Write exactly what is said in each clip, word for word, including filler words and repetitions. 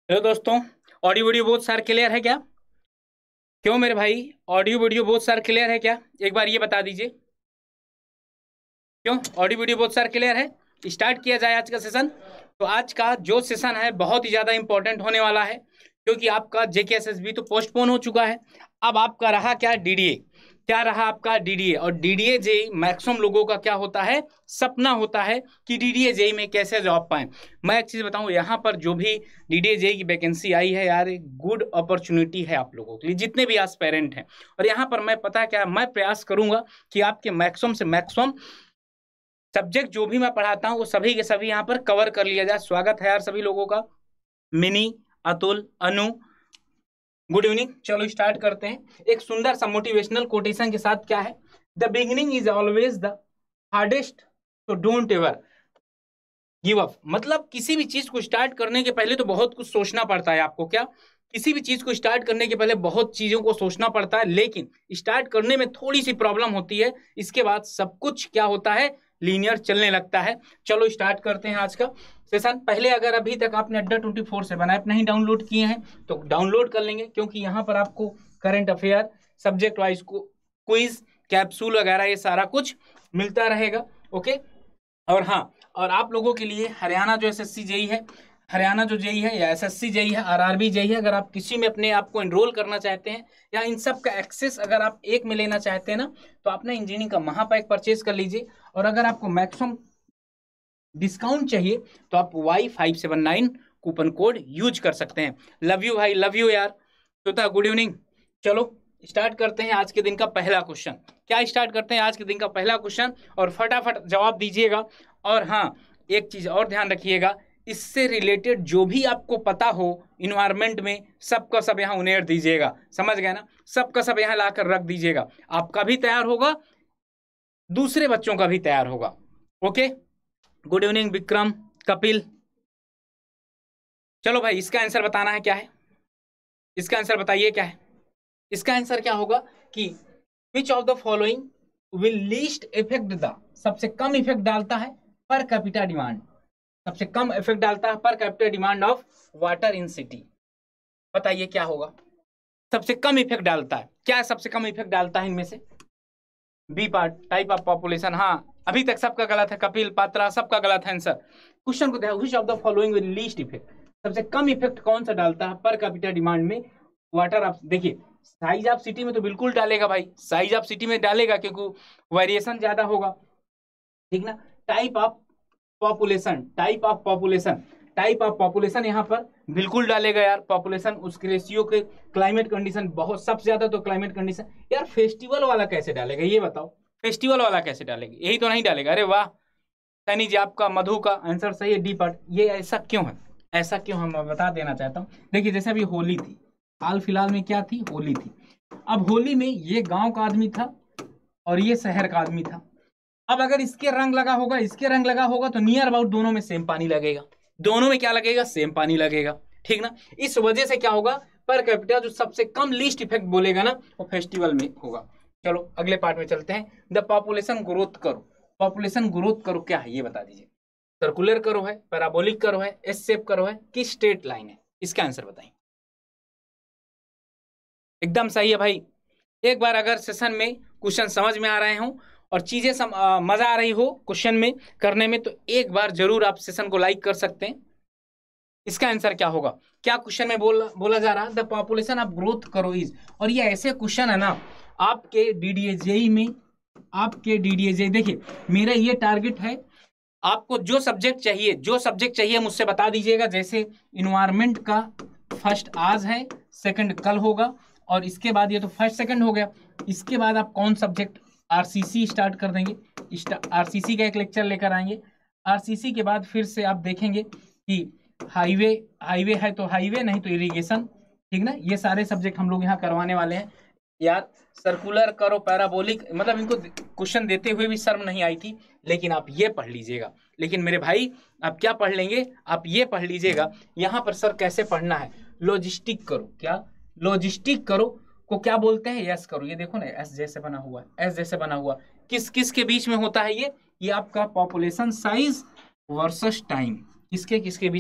Hello दोस्तों, audio video बहुत सारे क्लियर है क्या? क्यों मेरे भाई, ऑडियो वीडियो बहुत सारे क्लियर है क्या? एक बार ये बता दीजिए। क्यों ऑडियो वीडियो बहुत सारे क्लियर है? स्टार्ट किया जाए आज का सेशन। तो आज का जो सेशन है बहुत ही ज़्यादा इंपॉर्टेंट होने वाला है, क्योंकि आपका जेके एसएसबी तो पोस्टपोन हो चुका है। अब आपका रहा क्या, डीडीए। क्या रहा आपका, डीडीए। और डीडीए जेई मैक्सिमम लोगों का क्या होता है, सपना होता है कि डीडीए जेई में कैसे जॉब पाएं। मैं एक चीज़ बताऊं, यहाँ पर जो भी डीडीए जेई की वैकेंसी आई है यार, एक गुड अपॉर्चुनिटी है आप लोगों के लिए, जितने भी एस्पायरेंट हैं। और यहाँ पर मैं पता क्या, मैं प्रयास करूंगा कि आपके मैक्सिमम से मैक्सिमम सब्जेक्ट जो भी मैं पढ़ाता हूँ वो सभी के सभी यहाँ पर कवर कर लिया जाए। स्वागत है यार सभी लोगों का। Mini, Atul, Anu, good evening. चलो स्टार्ट करते हैं एक सुंदर सा मोटिवेशनल कोटेशन के साथ। क्या है, the beginning is always the hardest, तो डोंट एवर गिव अप। मतलब किसी भी चीज को स्टार्ट करने के पहले तो बहुत कुछ सोचना पड़ता है आपको। क्या, किसी भी चीज को स्टार्ट करने के पहले बहुत चीजों को सोचना पड़ता है, लेकिन स्टार्ट करने में थोड़ी सी प्रॉब्लम होती है। इसके बाद सब कुछ क्या होता है, लीनियर चलने लगता है। चलो स्टार्ट करते हैं आज का सेशन। पहले अगर अभी तक आपने Adda twenty four seven app नहीं डाउनलोड किए हैं तो डाउनलोड कर लेंगे, क्योंकि यहाँ पर आपको करंट अफेयर, सब्जेक्ट वाइज को क्विज, कैप्सूल वगैरह ये सारा कुछ मिलता रहेगा। ओके। और हाँ, और आप लोगों के लिए हरियाणा जो एसएससी जेई है, हरियाणा जो जेई है या एसएससी जेई है, आरआरबी जेई है, अगर आप किसी में अपने आप को एनरोल करना चाहते हैं या इन सब का एक्सेस अगर आप एक में लेना चाहते हैं ना, तो आपने इंजीनियरिंग का महापैक परचेज कर लीजिए। और अगर आपको मैक्सिमम डिस्काउंट चाहिए तो आप Y five seven nine coupon code use कर सकते हैं। लव यू भाई, लव यू यार। तो गुड इवनिंग। चलो स्टार्ट करते हैं आज के दिन का पहला क्वेश्चन। क्या स्टार्ट करते हैं आज के दिन का पहला क्वेश्चन, और फटाफट जवाब दीजिएगा। और हाँ, एक चीज और ध्यान रखिएगा, इससे रिलेटेड जो भी आपको पता हो इन्वायरमेंट में, सबका सब यहाँ उनेर दीजिएगा। समझ गए ना, सबका सब यहाँ लाकर रख दीजिएगा। आपका भी तैयार होगा, दूसरे बच्चों का भी तैयार होगा। Okay. Good evening Vikram, Kapil. चलो भाई, इसका आंसर बताना है क्या है, इसका आंसर बताइए क्या है। इसका आंसर क्या होगा कि which of the following will least effect the, सबसे कम इफेक्ट डालता है पर कैपिटा डिमांड, सबसे कम इफेक्ट डालता है per capita demand of water in city. बताइए क्या होगा, सबसे कम इफेक्ट डालता है, क्या सबसे कम इफेक्ट डालता है इनमें से? B part, type of population. हाँ, अभी तक सबका गलत है, कपिल, पात्रा, सबका गलत है आंसर। क्वेश्चन को देखो, which of the following will least effect, सबसे कम इफेक्ट कौन सा डालता है पर कैपिटा डिमांड में वाटर ऑफ। देखिए साइज ऑफ सिटी में तो बिल्कुल डालेगा भाई, साइज ऑफ सिटी में डालेगा क्योंकि वेरिएशन ज्यादा होगा, ठीक ना। Type of population, type of population, type of population यहाँ पर बिल्कुल डालेगा यार। पॉपुलेशन, उसके रेशियो के, क्लाइमेट कंडीशन, बहुत सबसे ज्यादा तो क्लाइमेट कंडीशन। यार फेस्टिवल वाला कैसे डालेगा ये बताओ, फेस्टिवल वाला कैसे डालेगा, यही तो नहीं डालेगा। अरे वाह सैनी जी, आपका मधु का आंसर सही है, डी पार्ट। ये ऐसा क्यों है, ऐसा क्यों हम बता देना चाहता हूँ। देखिए जैसे अभी होली थी, हाल फिलहाल में क्या थी, होली थी। अब होली में ये गांव का आदमी था और ये शहर का आदमी था। अब अगर इसके रंग लगा होगा, इसके रंग लगा होगा, तो नियर अबाउट दोनों में सेम पानी लगेगा, दोनों में क्या लगेगा, सेम पानी लगेगा, ठीक ना। इस वजह से क्या होगा, पर कैपिटा जो सबसे कम लीस्ट इफेक्ट बोलेगा ना, वो फेस्टिवल में होगा। चलो अगले पार्ट में चलते हैं। The population growth curve, population growth curve क्या है ये बता दीजिए। सर्कुलर करो है, पैराबोलिक करो है, एस शेप करो है, कि स्ट्रेट लाइन है, इसका आंसर बताइए। एकदम सही है भाई। एक बार अगर सेशन में क्वेश्चन समझ में आ रहे हो और चीजें सम, आ, मजा आ रही हो क्वेश्चन में करने में, तो एक बार जरूर आप सेशन को लाइक कर सकते हैं। इसका आंसर क्या होगा, क्या क्वेश्चन में बोल बोला जा रहा है, the population of growth curve is. और ये ऐसे क्वेश्चन है ना आपके डीडीए जेई में, आपके डीडीए जेई। देखिए मेरा ये टारगेट है, आपको जो सब्जेक्ट चाहिए, जो सब्जेक्ट चाहिए मुझसे बता दीजिएगा। जैसे इन्वायरमेंट का फर्स्ट आज है, सेकंड कल होगा, और इसके बाद ये तो फर्स्ट सेकंड हो गया। इसके बाद आप कौन सब्जेक्ट, आरसीसी स्टार्ट कर देंगे, आरसीसी का एक लेक्चर लेकर आएंगे। आरसीसी के बाद फिर से आप देखेंगे कि हाईवे, हाईवे है तो हाईवे, नहीं तो इरिगेशन, ठीक ना। ये सारे सब्जेक्ट हम लोग यहाँ करवाने वाले हैं यार। सर्कुलर करो, पैराबोलिक, मतलब इनको क्वेश्चन देते हुए भी शर्म नहीं आई थी, लेकिन आप ये पढ़ लीजिएगा। लेकिन मेरे भाई आप क्या पढ़ लेंगे, आप ये पढ़ लीजिएगा यहाँ पर सर कैसे पढ़ना है। लॉजिस्टिक करो, क्या लॉजिस्टिक करो को क्या बोलते हैं, यस करो। ये देखो ना, एस जैसे बना हुआ है, एस जैसे बना हुआ, किस किस के बीच में होता है ये ये आपका पॉपुलेशन साइज वर्सेस टाइम, किसके किसके बीच में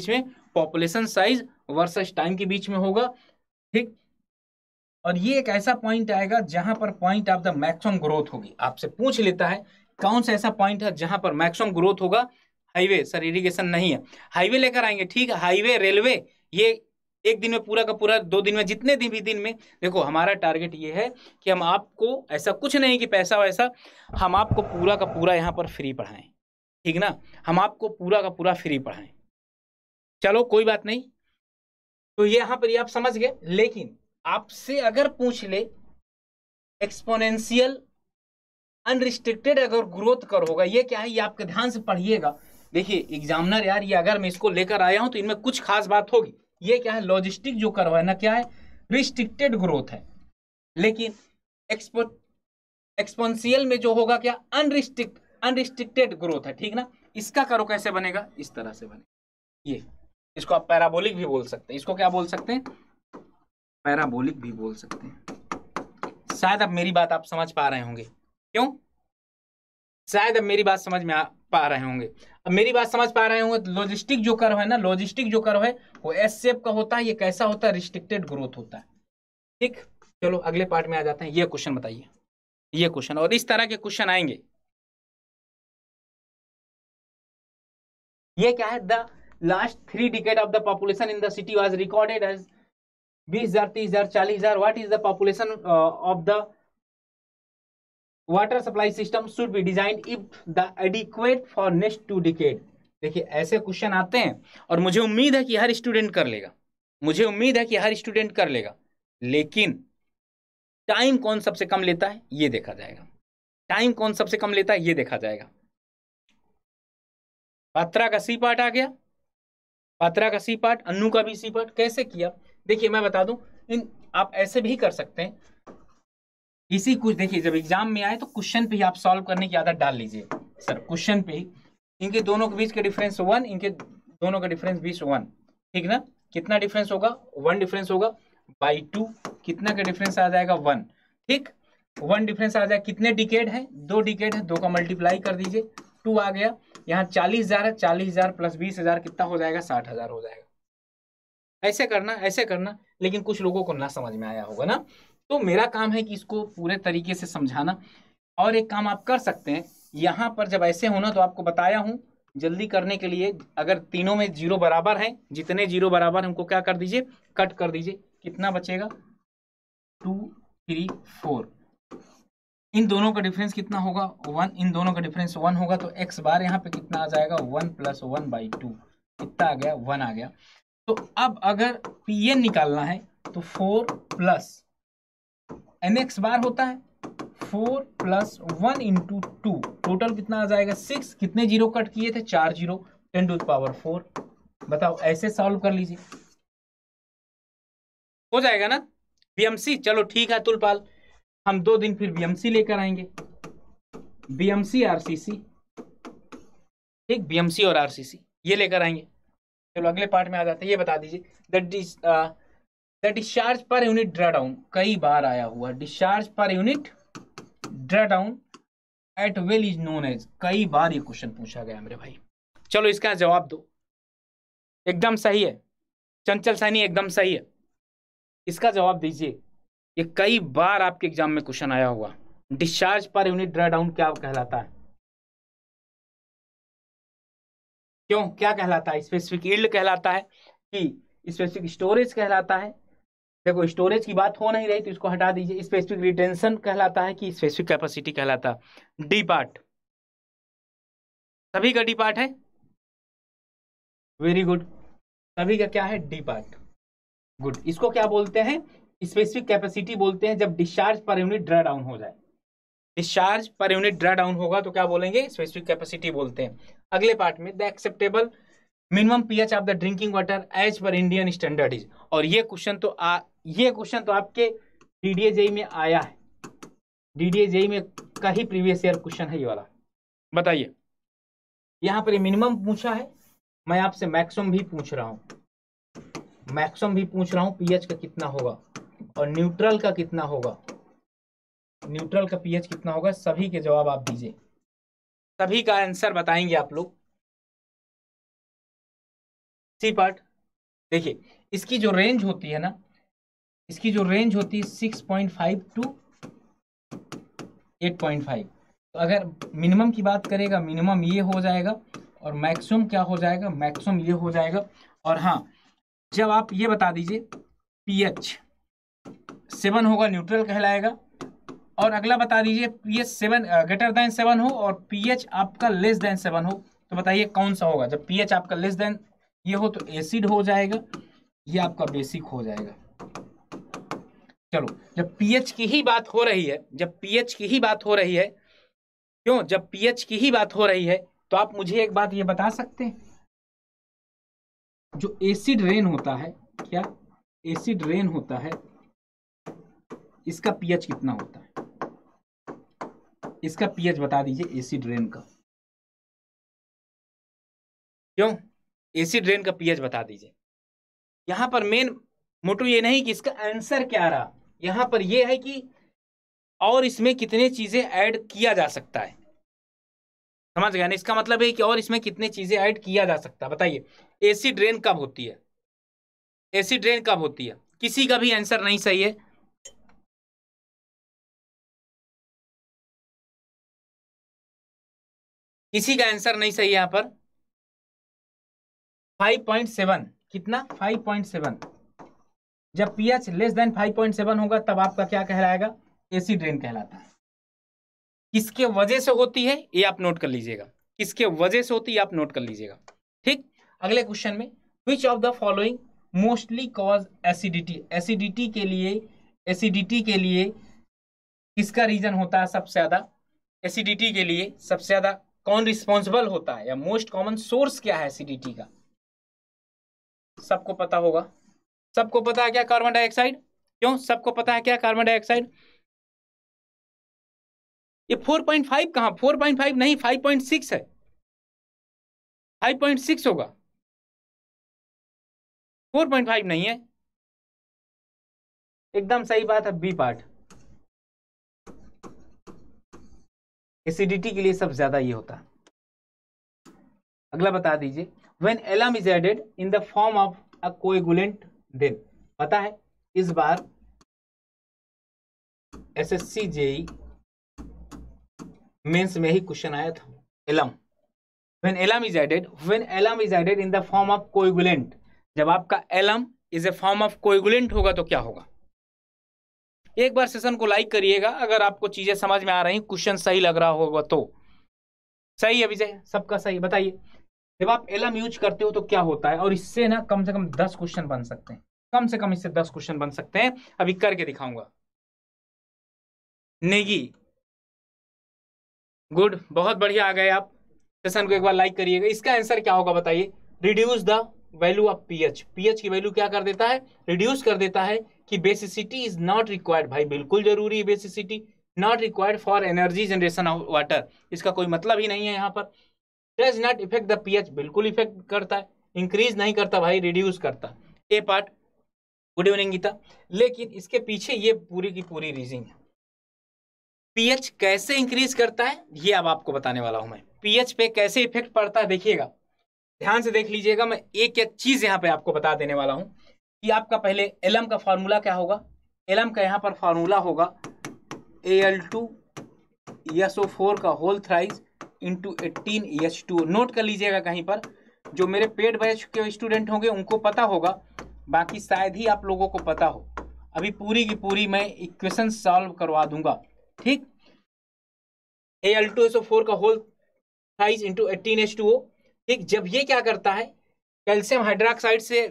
पॉपुलेशन साइज वर्सेस टाइम के बीच में होगा, ठीक। और ये एक ऐसा पॉइंट आएगा जहां पर point of the maximum growth होगी। आपसे पूछ लेता है कौन सा ऐसा पॉइंट है जहां पर मैक्सिमम ग्रोथ होगा। हाईवे, सर इरिगेशन नहीं है, हाईवे लेकर आएंगे, ठीक है, हाईवे रेलवे, ये एक दिन में पूरा का पूरा, दो दिन में, जितने दिन भी दिन में। देखो हमारा टारगेट ये है कि हम आपको, ऐसा कुछ नहीं कि पैसा वैसा, हम आपको पूरा का पूरा यहाँ पर फ्री पढ़ाएं, ठीक ना, हम आपको पूरा का पूरा फ्री पढ़ाएं। चलो कोई बात नहीं, तो ये यहाँ पर ये आप समझ गए। लेकिन आपसे अगर पूछ ले एक्सपोनेंशियल अनरिस्ट्रिक्टेड अगर ग्रोथ कर होगा, ये क्या है, ये आपके ध्यान से पढ़िएगा। देखिए एग्जामिनर यार, ये अगर मैं इसको लेकर आया हूं तो इनमें कुछ खास बात होगी। ये क्या है, लॉजिस्टिक जो कर्व है ना, क्या है, रिस्ट्रिक्टेड ग्रोथ है। लेकिन एक्सपो एक्सपोनेंशियल में जो होगा क्या, अनरिस्ट्रिक्ट अनरिस्ट्रिक्टेड ग्रोथ है, ठीक ना। इसका कर्व कैसे बनेगा, इस तरह से बनेगा। ये इसको आप पैराबोलिक भी बोल सकते हैं, इसको क्या बोल सकते हैं, पैराबोलिक भी बोल सकते हैं। शायद अब मेरी बात आप समझ पा रहे होंगे, क्यों, शायद अब मेरी बात समझ में आ पा रहे होंगे। अब मेरी बात समझ पा रहे होंगे, लॉजिस्टिक जो कर्व है ना, लॉजिस्टिक जो कर्व है वो एस शेप का होता है। ये कैसा होता है, रिस्ट्रिक्टेड ग्रोथ होता है, ठीक। चलो अगले पार्ट में आ जाते हैं। ये क्वेश्चन बताइए, ये क्वेश्चन, और इस तरह के क्वेश्चन आएंगे। ये क्या है, the last three decade of the population in the city was recorded as बीस हजार, तीस हजार, चालीस हजार। What is the population of the water supply system should be designed if the adequate for next two decade. देखिए ऐसे question आते हैं और मुझे उम्मीद है कि हर स्टूडेंट कर लेगा, मुझे उम्मीद है कि हर स्टूडेंट कर लेगा। लेकिन टाइम कौन सबसे कम लेता है ये देखा जाएगा, टाइम कौन सबसे कम लेता है ये देखा जाएगा। पात्रा का सी पार्ट आ गया, पात्रा का सी पार्ट, अन्नू का भी सी पार्ट। कैसे किया, देखिए मैं बता दूं, इन आप ऐसे भी कर सकते हैं। इसी कुछ देखिए, जब एग्जाम में आए तो क्वेश्चन पे ही आप सॉल्व करने की आदत डाल लीजिए। सर क्वेश्चन पे ही, इनके दोनों के बीच का डिफरेंस वन, इनके दोनों का डिफरेंस बीच वन, ठीक ना। कितना डिफरेंस होगा, वन डिफरेंस होगा बाई टू, कितना का डिफरेंस आ जाएगा, वन, ठीक। वन डिफरेंस आ जाएगा, कितने डिकेड है, दो डिकेड है, दो का मल्टीप्लाई कर दीजिए, टू आ गया। यहाँ चालीस हजार है, चालीस हजार प्लस बीस हजार कितना हो जाएगा, साठ हजार हो जाएगा। ऐसे करना, ऐसे करना। लेकिन कुछ लोगों को ना समझ में आया होगा ना, तो मेरा काम है कि इसको पूरे तरीके से समझाना। और एक काम आप कर सकते हैं, यहाँ पर जब ऐसे होना तो आपको बताया हूं जल्दी करने के लिए, अगर तीनों में जीरो बराबर है, जितने जीरो बराबर है उनको क्या कर दीजिए, कट कर दीजिए। कितना बचेगा, टू थ्री फोर, इन दोनों का डिफरेंस कितना होगा, वन, इन दोनों का डिफरेंस वन होगा। तो एक्स बार यहाँ पे कितना आ जाएगा, one plus one by two, कितना आ गया, वन आ गया। तो अब अगर पी एन निकालना है तो four plus M X bar होता है, four plus one into two, total कितना आ जाएगा, सिक्स। कितने जीरो कट किए थे, चार जीरो, ten to the power four. बताओ ऐसे सॉल्व कर लीजिए, हो जाएगा ना। बीएमसी, चलो ठीक है तुलपाल, हम दो दिन फिर बीएमसी लेकर आएंगे, बीएमसी आरसीसी, ठीक, बीएमसी और आरसीसी ये लेकर आएंगे। चलो अगले पार्ट में आ जाते हैं। ये बता दीजिए, the the discharge per unit draw down, कई बार आया हुआ, discharge per unit draw down at well is known as, कई बार ये क्वेश्चन पूछा गया मेरे भाई। चलो इसका जवाब दो, एकदम सही है चंचल सैनी, एकदम सही है, इसका जवाब दीजिए। ये कई बार आपके एग्जाम में क्वेश्चन आया हुआ, discharge per unit draw down क्या कहलाता है, क्यों, क्या कहलाता है, स्पेसिफिक यील्ड कहलाता है कि स्पेसिफिक स्टोरेज कहलाता है। देखो स्टोरेज की बात हो नहीं रही तो इसको हटा दीजिए। स्पेसिफिक रिटेंशन कहलाता है कि स्पेसिफिक कैपेसिटी कहलाता है। डी पार्ट, सभी का डी पार्ट है, वेरी गुड, सभी का क्या है, डी पार्ट, गुड। इसको क्या बोलते हैं, स्पेसिफिक कैपेसिटी बोलते हैं जब discharge per unit draw down हो जाए। Discharge per unit draw down होगा तो क्या बोलेंगे, स्पेसिफिक कैपेसिटी बोलते हैं। अगले पार्ट में the acceptable minimum pH of the drinking water as per Indian standard is. और ये क्वेश्चन तो आ ये क्वेश्चन तो आपके डीडीए जेई में आया है, डीडीए जेई में का ही प्रीवियस ईयर क्वेश्चन है ये वाला। बताइए, यहाँ पर मिनिमम पूछा है, मैं आपसे मैक्सिमम भी पूछ रहा हूं, मैक्सिमम भी पूछ रहा हूं, पीएच का कितना होगा और न्यूट्रल का कितना होगा, न्यूट्रल का पीएच कितना होगा, सभी के जवाब आप दीजिए, सभी का आंसर बताएंगे आप लोग। सी पार्ट, देखिए इसकी जो रेंज होती है ना, इसकी जो रेंज होती है six point five to eight point five. तो अगर मिनिमम की बात करेगा, मिनिमम ये हो जाएगा, और मैक्सिमम क्या हो जाएगा, मैक्सिमम ये हो जाएगा। और हाँ, जब आप ये बता दीजिए पीएच सेवन होगा न्यूट्रल कहलाएगा, और अगला बता दीजिए pH seven greater than seven हो और पीएच आपका लेस देन सेवन हो, तो बताइए कौन सा होगा। जब पीएच आपका लेस देन ये हो तो एसिड हो जाएगा, ये आपका बेसिक हो जाएगा। चलो, जब पीएच की ही बात हो रही है, जब पीएच की ही बात हो रही है, क्यों, जब पीएच की ही बात हो रही है, तो आप मुझे एक बात ये बता सकते हैं, जो एसिड रेन होता है, क्या एसिड रेन होता है, इसका पीएच कितना होता है? इसका पीएच बता दीजिए एसिड रेन का। क्यों, एसिड रेन का पीएच बता दीजिए। यहां पर मेन मोटो ये नहीं कि इसका आंसर क्या रहा, यहां पर ये है कि और इसमें कितने चीजें ऐड किया जा सकता है। समझ गया ना, इसका मतलब है कि और इसमें कितने चीजें ऐड किया जा सकता है। बताइए एसिड रेन कब होती है, एसिड रेन कब होती है? किसी का भी आंसर नहीं सही है। किसी का आंसर नहीं सही है यहां पर। फाइव पॉइंट सेवन, कितना, फाइव पॉइंट सेवन। जब pH less than five point seven होगा तब आपका क्या कहलाएगा, एसिड रेन कहलाता है। किसके वजह से होती है ये आप नोट कर लीजिएगा, किसके वजह से होती है आप नोट कर लीजिएगा। ठीक, अगले क्वेश्चन में, which of the following mostly cause acidity, acidity के लिए, एसिडिटी के लिए किसका रीजन होता है सबसे ज्यादा, एसिडिटी के लिए सबसे ज्यादा कौन रिस्पॉन्सिबल होता है, या मोस्ट कॉमन सोर्स क्या है एसिडिटी का? सबको पता होगा, सबको पता है क्या, कार्बन डाइऑक्साइड। क्यों, सबको पता है क्या, कार्बन डाइऑक्साइड। ये फोर पॉइंट फाइव कहां, फोर पॉइंट फाइव नहीं, फाइव पॉइंट सिक्स है, फाइव पॉइंट सिक्स होगा, फोर पॉइंट फाइव नहीं है। एकदम सही बात है, बी पार्ट। एसिडिटी के लिए सबसे ज्यादा ये होता है। अगला बता दीजिए, when alum is added in the form of a coagulant then. पता है इस बार एसएससी जेई मेंस में ही क्वेश्चन आया था, alum, when alum is added, when alum is added in the form of coagulant. जब आपका alum is a form of coagulant होगा तो क्या होगा? एक बार सेशन को लाइक करिएगा अगर आपको चीजें समझ में आ रही, क्वेश्चन सही लग रहा होगा तो। सही है विजय, सबका सही। बताइए जब आप एलम यूज करते हो तो क्या होता है, और इससे ना कम से कम दस क्वेश्चन बन सकते हैं, कम से कम इससे दस क्वेश्चन बन सकते हैं। अभी करके दिखाऊंगा। नेगी, गुड, बहुत बढ़िया आ गए आप। सेशन को एक बार लाइक करिएगा। इसका आंसर क्या होगा बताइए, reduce the value of pH. PH की वैल्यू क्या कर देता है, रिड्यूस कर देता है। कि बेसिसिटी इज नॉट रिक्वायर्ड, भाई बिल्कुल जरूरी है basicity, not required for energy generation of water, इसका कोई मतलब ही नहीं है यहाँ पर। Does not effect the pH, बिल्कुल इफेक्ट करता है, इंक्रीज नहीं करता भाई, रिड्यूस करता। A part, good evening Geeta. लेकिन इसके पीछे ये पूरी की पूरी रीजनिंग है। पीएच कैसे इंक्रीज करता है ये अब आपको बताने वाला हूं मैं। पीएच पे कैसे इफेक्ट पड़ता है देखिएगा, ध्यान से देख लीजिएगा। मैं एक एक चीज यहाँ पे आपको बता देने वाला हूं कि आपका पहले एलम का फॉर्मूला क्या होगा। एलम का यहाँ पर फॉर्मूला होगा A L two S O four का whole thrice into eighteen H two. Note कर लीजिएगा कहीं पर, जो मेरे पेड बैच के स्टूडेंट होंगे उनको पता होगा, बाकी शायद ही आप लोगों को पता हो। अभी पूरी की पूरी मैं इक्वेशन सॉल्व करवा दूंगा, ठीक। A L two S O four का whole thrice into eighteen H two O, ठीक। जब ये क्या करता है, कैल्शियम हाइड्रोक्साइड से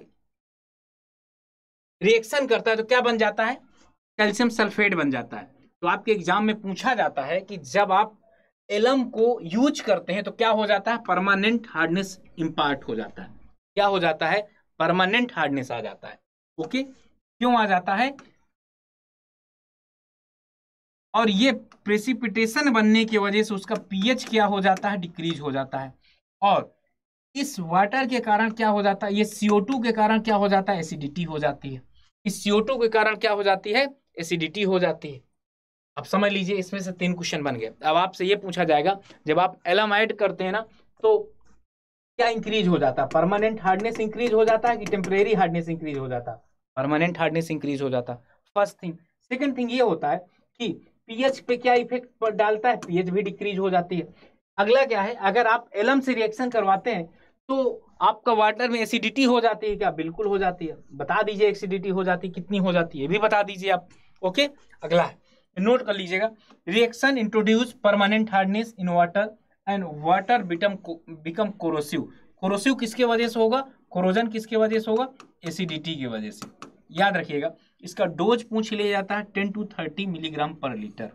रिएक्शन करता है तो क्या बन जाता है, कैल्शियम सल्फेट बन जाता है। तो आपके एग्जाम में पूछा जाता है कि जब आप एलम को यूज करते हैं तो क्या हो जाता है, परमानेंट हार्डनेस इंपार्ट हो जाता है। क्या हो जाता है, परमानेंट हार्डनेस आ जाता है। ओके, क्यों आ जाता है, और ये प्रेसिपिटेशन बनने की वजह से उसका पीएच क्या हो जाता है, डिक्रीज हो जाता है। और इस वाटर के कारण क्या हो जाता है, ये सी ओ टू के कारण क्या हो जाता है, एसिडिटी हो जाती है। इस सी ओ टू के कारण क्या हो जाती है, एसिडिटी हो जाती है। अब समझ लीजिए इसमें से तीन क्वेश्चन बन गए। अब आपसे ये पूछा जाएगा, जब आप एलम ऐड करते हैं ना तो क्या इंक्रीज हो जाता है? परमानेंट हार्डनेस इंक्रीज हो जाता है कि टेम्परेरी हार्डनेस इंक्रीज हो जाता है? परमानेंट हार्डनेस इंक्रीज हो जाता है, फर्स्ट थिंग। सेकंड थिंग ये होता है कि पीएच पे क्या इफेक्ट डालता है? पीएच भी डिक्रीज हो जाती है। अगला क्या है, अगर आप एलम से रिएक्शन करवाते हैं तो आपका वाटर में एसिडिटी हो जाती है क्या? बिल्कुल हो जाती है। बता दीजिए एसिडिटी हो जाती है, कितनी हो जाती है, भी बता दीजिए आप। ओके, अगला है, नोट कर लीजिएगा। Reaction introduce permanent hardness in water and water become become corrosive. Corrosive किसके वजह से होगा? कोरोजन किसके वजह से होगा? एसिडिटी की वजह से। याद रखिएगा, इसका डोज पूछ लिया जाता है ten to thirty milligram per litre.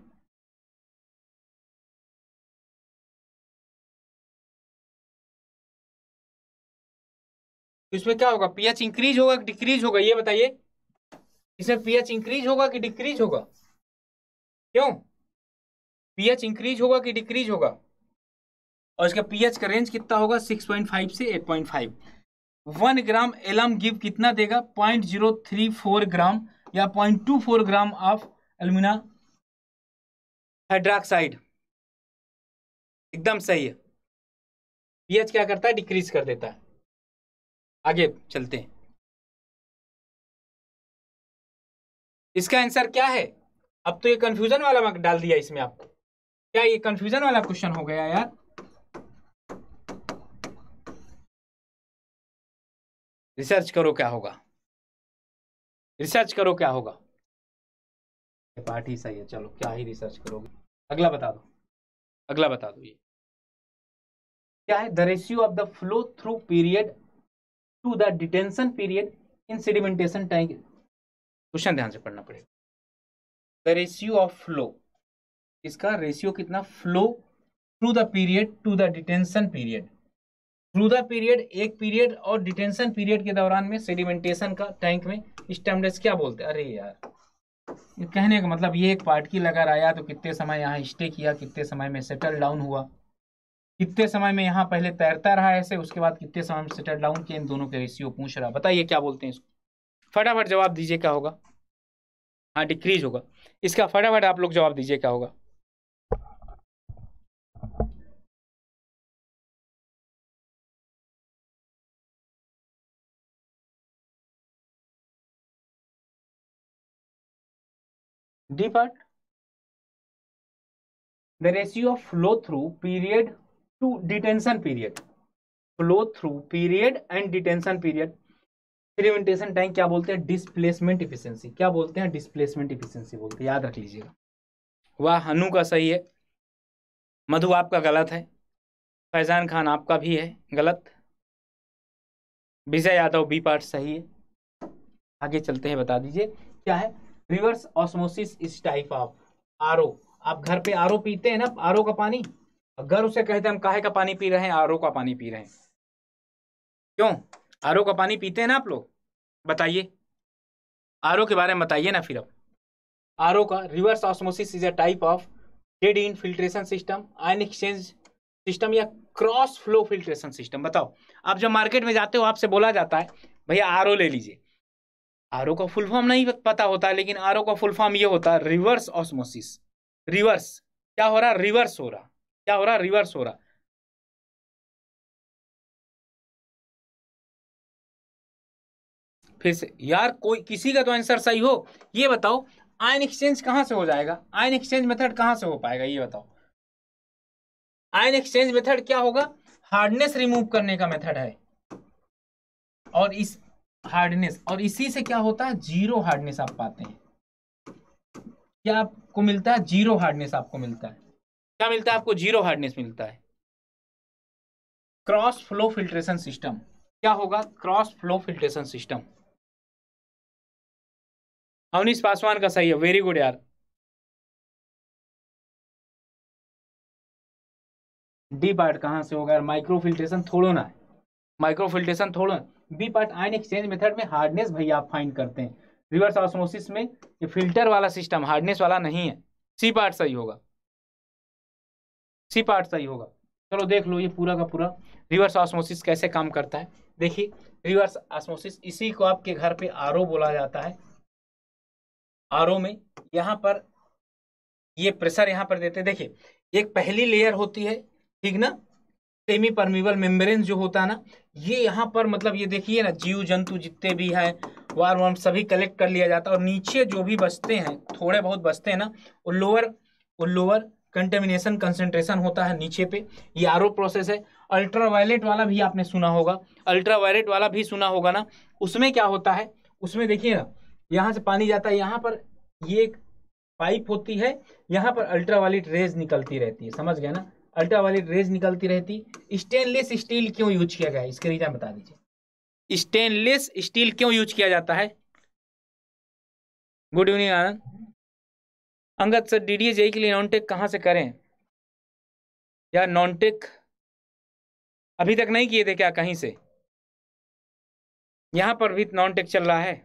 इसमें क्या होगा? पीएच इंक्रीज होगा कि डिक्रीज होगा, ये बताइए। इसमें पीएच इंक्रीज होगा कि डिक्रीज होगा? क्यों? पीएच इंक्रीज होगा कि डिक्रीज होगा? और इसका पीएच का रेंज कितना होगा? सिक्स पॉइंट फाइव से eight point five. One gram alum give कितना देगा? Point zero three four gram या point two four gram of alumina hydroxide. एकदम सही है। पीएच क्या करता है? डिक्रीज कर देता है। आगे चलते हैं, इसका आंसर क्या है? अब तो ये कंफ्यूजन वाला मैं डाल दिया इसमें आपको। क्या ये कंफ्यूजन वाला क्वेश्चन हो गया यार? रिसर्च करो क्या होगा, रिसर्च करो क्या होगा। पार्ट ही सही है, चलो क्या ही रिसर्च करोगे। अगला बता दो, अगला बता दो। ये क्या है? The ratio of the flow through period to the detention period in sedimentation tank. Question ध्यान से पढ़ना पड़ेगा। द रेशियो ऑफ फ्लो, इसका रेशियो कितना? Flow through the period to the detention period. Through the period एक period, और detention period के दौरान में सेडिमेंटेशन का टैंक में इस टाइम क्या बोलते हैं? अरे यार, ये कहने का मतलब ये एक पार्टिकल अगर आया तो कितने समय यहाँ स्टे किया, कितने समय में सेटल डाउन हुआ, कितने समय में यहाँ पहले तैरता रहा ऐसे, उसके बाद कितने समय में सेटल डाउन किया, इन दोनों के रेशियो पूछ रहा। बताइए क्या बोलते हैं इसको? फटाफट जवाब दीजिए क्या होगा? हाँ, डिक्रीज होगा। इसका फटाफट आप लोग जवाब दीजिए क्या होगा? D part, the ratio of flow through period to detention period. Flow through period and detention period. Sedimentation tank क्या बोलते हैं? Displacement efficiency. क्या बोलते हैं? डिस्प्लेसमेंट इफिशिएंसी बोलते हैं, याद रख लीजिएगा। वाह, हनु का सही है, मधु आपका गलत है, फैजान खान आपका भी है गलत, विजय यादव बी पार्ट सही है। आगे चलते हैं, बता दीजिए क्या है? रिवर्स ऑस्मोसिस इस टाइप ऑफ आरओ। आप घर पे आरओ पीते हैं ना, आरओ का पानी। अगर उसे कहते हैं हम काहे का पानी पी रहे हैं? आरओ का पानी पी रहे हैं। क्यों आरओ का पानी पीते हैं ना आप लोग? बताइए, आरओ के बारे में बताइए ना फिर। अब आरओ का reverse osmosis is a type of dead end filtration system, ion exchange system या क्रॉस फ्लो फिल्ट्रेशन सिस्टम। बताओ, आप जब मार्केट में जाते हो आपसे बोला जाता है भैया आरओ ले लीजिए। आरओ का फुल फॉर्म नहीं पता होता, लेकिन आरओ का फुल फॉर्म ये होता है रिवर्स ऑस्मोसिस। रिवर्स क्या हो रहा? रिवर्स हो रहा। क्या हो रहा? रिवर्स हो रहा। फिर से यार, कोई किसी का तो आंसर सही हो। ये बताओ, आयन एक्सचेंज कहां से हो जाएगा? आयन एक्सचेंज मेथड कहां से हो पाएगा? ये बताओ। आयन एक्सचेंज मेथड क्या होगा? हार्डनेस रिमूव करने का मेथड है, और इस हार्डनेस, और इसी से क्या होता है? जीरो हार्डनेस आप पाते हैं। क्या आपको मिलता है? जीरो हार्डनेस आपको मिलता है। क्या मिलता है आपको? जीरो हार्डनेस मिलता है। क्रॉस फ्लो फिल्ट्रेशन सिस्टम क्या होगा? Cross flow filtration system. Avnish Paswan का सही है, वेरी गुड यार। डी पार्ट कहां से होगा? माइक्रो फिल्ट्रेशन थोड़ो ना है, माइक्रो फिल्ट्रेशन थोड़ो। B part ion exchange method में हार्डनेस भैया आप फाइंड करते हैं। रिवर्स ऑस्मोसिस में ये फिल्टर वाला सिस्टम, हार्डनेस वाला नहीं है। सी पार्ट सही होगा, सी पार्ट सही होगा। चलो देख लो ये पूरा का पूरा रिवर्स ऑस्मोसिस कैसे काम करता है। देखिए, रिवर्स ऑस्मोसिस, इसी को आपके घर पे आरओ बोला जाता है। आरओ में यहाँ पर ये प्रेशर यहाँ पर देते हैं। देखिए, एक पहली लेयर होती है, ठीक ना? सेमी परमीबल मेम्ब्रेन जो होता है ना, ये यहाँ पर मतलब ये देखिए ना, जीव जंतु जितने भी हैं, वार वार्म सभी कलेक्ट कर लिया जाता है, और नीचे जो भी बचते हैं, थोड़े बहुत बचते हैं ना, वो लोअर वो लोअर कंटेमिनेशन कंसेंट्रेशन होता है नीचे पे। ये आर ओ प्रोसेस है। अल्ट्रावायलेट वाला भी आपने सुना होगा, अल्ट्रावायलेट वाला भी सुना होगा ना। उसमें क्या होता है, उसमें देखिए ना, यहाँ से पानी जाता है, यहाँ पर ये एक पाइप होती है, यहाँ पर अल्ट्रावायलेट रेज निकलती रहती है, समझ गए ना, अल्ट्रावायलेट रेज निकलती रहती। स्टेनलेस स्टील क्यों यूज किया गया है, इसके रीजन बता दीजिए। स्टेनलेस स्टील क्यों यूज किया जाता है? Good evening Anand. Angad sir, DDA JE के लिए नॉन टेक कहाँ से करें? या नॉन टेक अभी तक नहीं किए थे क्या कहीं से? यहाँ पर भी नॉन टेक चल रहा है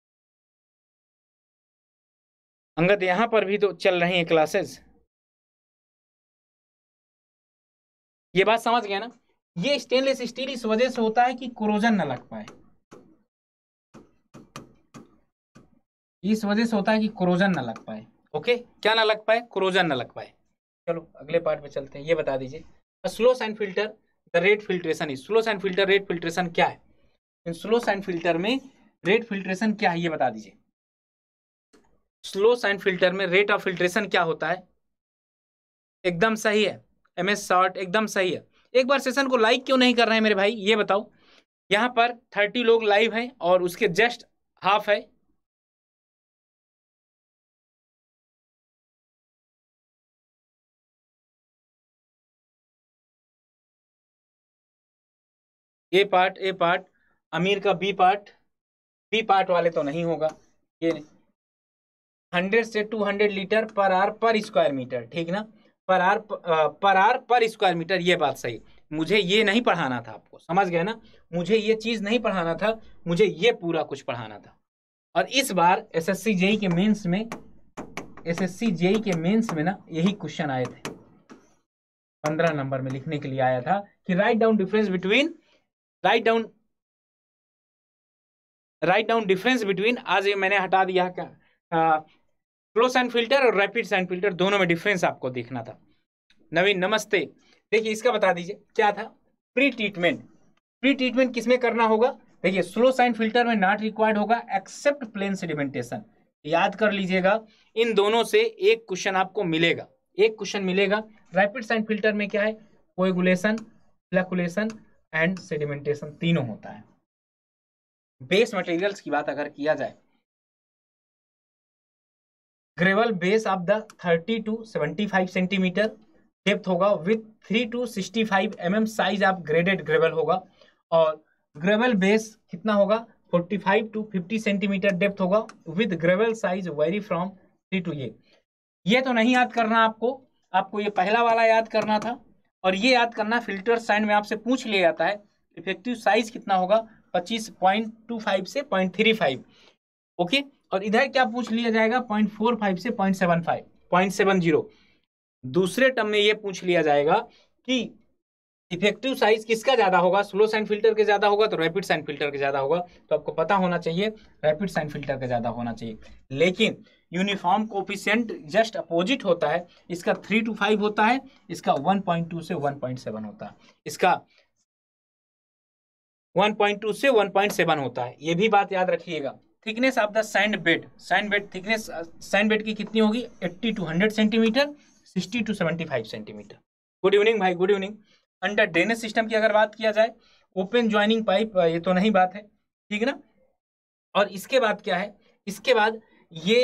अंगद, यहाँ पर भी तो चल रही है क्लासेस। ये बात समझ गए ना। ये स्टेनलेस स्टील इस वजह से होता है कि कोरोजन न लग पाए, इस वजह से होता है कि कोरोजन न लग पाए। ओके, क्या ना लग पाए? कोरोजन न लग पाए। चलो अगले पार्ट पे चलते हैं। ये बता दीजिए, slow sand filter the rate filtration is. Slow sand filter rate filtration क्या है? इन स्लो सैंड फिल्टर में रेट फिल्ट्रेशन क्या है, ये बता दीजिए। स्लो सैंड फिल्टर में रेट ऑफ फिल्ट्रेशन क्या होता है? एकदम सही है एम एस शॉर्ट, एकदम सही है। एक बार सेशन को लाइक क्यों नहीं कर रहे हैं मेरे भाई, ये बताओ। यहाँ पर थर्टी लोग लाइव हैं और उसके जस्ट हाफ है। ए पार्ट ए पार्ट, अमीर का बी पार्ट, बी पार्ट वाले तो नहीं होगा। ये हंड्रेड से two hundred litre per hour per square metre, ठीक ना, पर आर पर आर पर स्क्वायर मीटर। ये बात सही, मुझे ये नहीं पढ़ाना था आपको, समझ गए ना, मुझे ये चीज नहीं पढ़ाना था, मुझे ये पूरा कुछ पढ़ाना था। और इस बार एसएससी जेई के मेंस में एसएससी जेई के मेंस में ना यही क्वेश्चन आए थे, पंद्रह नंबर में लिखने के लिए आया था कि write down difference between write down write down difference between, आज ये मैंने हटा दिया क्या, स्लो सैंड फिल्टर और रैपिड सैंड फिल्टर, दोनों में डिफरेंस आपको देखना था। नवीन नमस्ते। देखिए इसका बता दीजिए क्या था, प्री ट्रीटमेंट। प्री ट्रीटमेंट किसमें करना होगा? देखिए स्लो सैंड फिल्टर में नॉट रिक्वायर्ड होगा एक्सेप्ट प्लेन सेडिमेंटेशन। याद कर लीजिएगा, इन दोनों से एक क्वेश्चन आपको मिलेगा, एक क्वेश्चन मिलेगा। रैपिड सैंड फिल्टर में क्या है? कोएगुलेशन, फ्लैकुलेशन एंड सेडिमेंटेशन तीनों होता है। बेस मटेरियल्स की बात अगर किया जाए, gravel base of the thirty to seventy five centimetre depth होगा with three to sixty five M M size of graded gravel होगा। और ग्रेवल बेस कितना होगा? Forty five to fifty centimetre depth होगा with gravel size vary from three to ये ये तो नहीं याद करना आपको, आपको ये पहला वाला याद करना था। और ये याद करना, फिल्टर साइड में आपसे पूछ लिया जाता है इफेक्टिव साइज कितना होगा, पच्चीस पॉइंट टू फाइव से पॉइंट थ्री फाइव। ओके, और इधर क्या पूछ लिया जाएगा, पॉइंट फोर फाइव से point seven five point seven zero. दूसरे टर्म में ये पूछ लिया जाएगा कि इफेक्टिव साइज किसका ज्यादा होगा, स्लो सैंड फिल्टर के ज्यादा होगा तो रैपिड सैंड फिल्टर के ज्यादा होगा। तो आपको पता होना चाहिए रैपिड सैंड फिल्टर का ज्यादा होना चाहिए। लेकिन यूनिफॉर्म कोफिशिएंट जस्ट अपोजिट होता है, इसका थ्री टू फाइव होता है, इसका वन पॉइंट टू से वन पॉइंट सेवन होता है, इसका वन पॉइंट टू से वन पॉइंट सेवन होता है। ये भी बात याद रखिएगा। Thickness of the sand bed, sand bed thickness sand bed की कितनी होगी, eighty to hundred centimetre, sixty to seventy five centimetre. Good evening भाई, good evening. Under drainage system की अगर बात किया जाए, ओपन ज्वाइनिंग पाइप, ये तो नहीं बात है, ठीक है ना। और इसके बाद क्या है, इसके बाद ये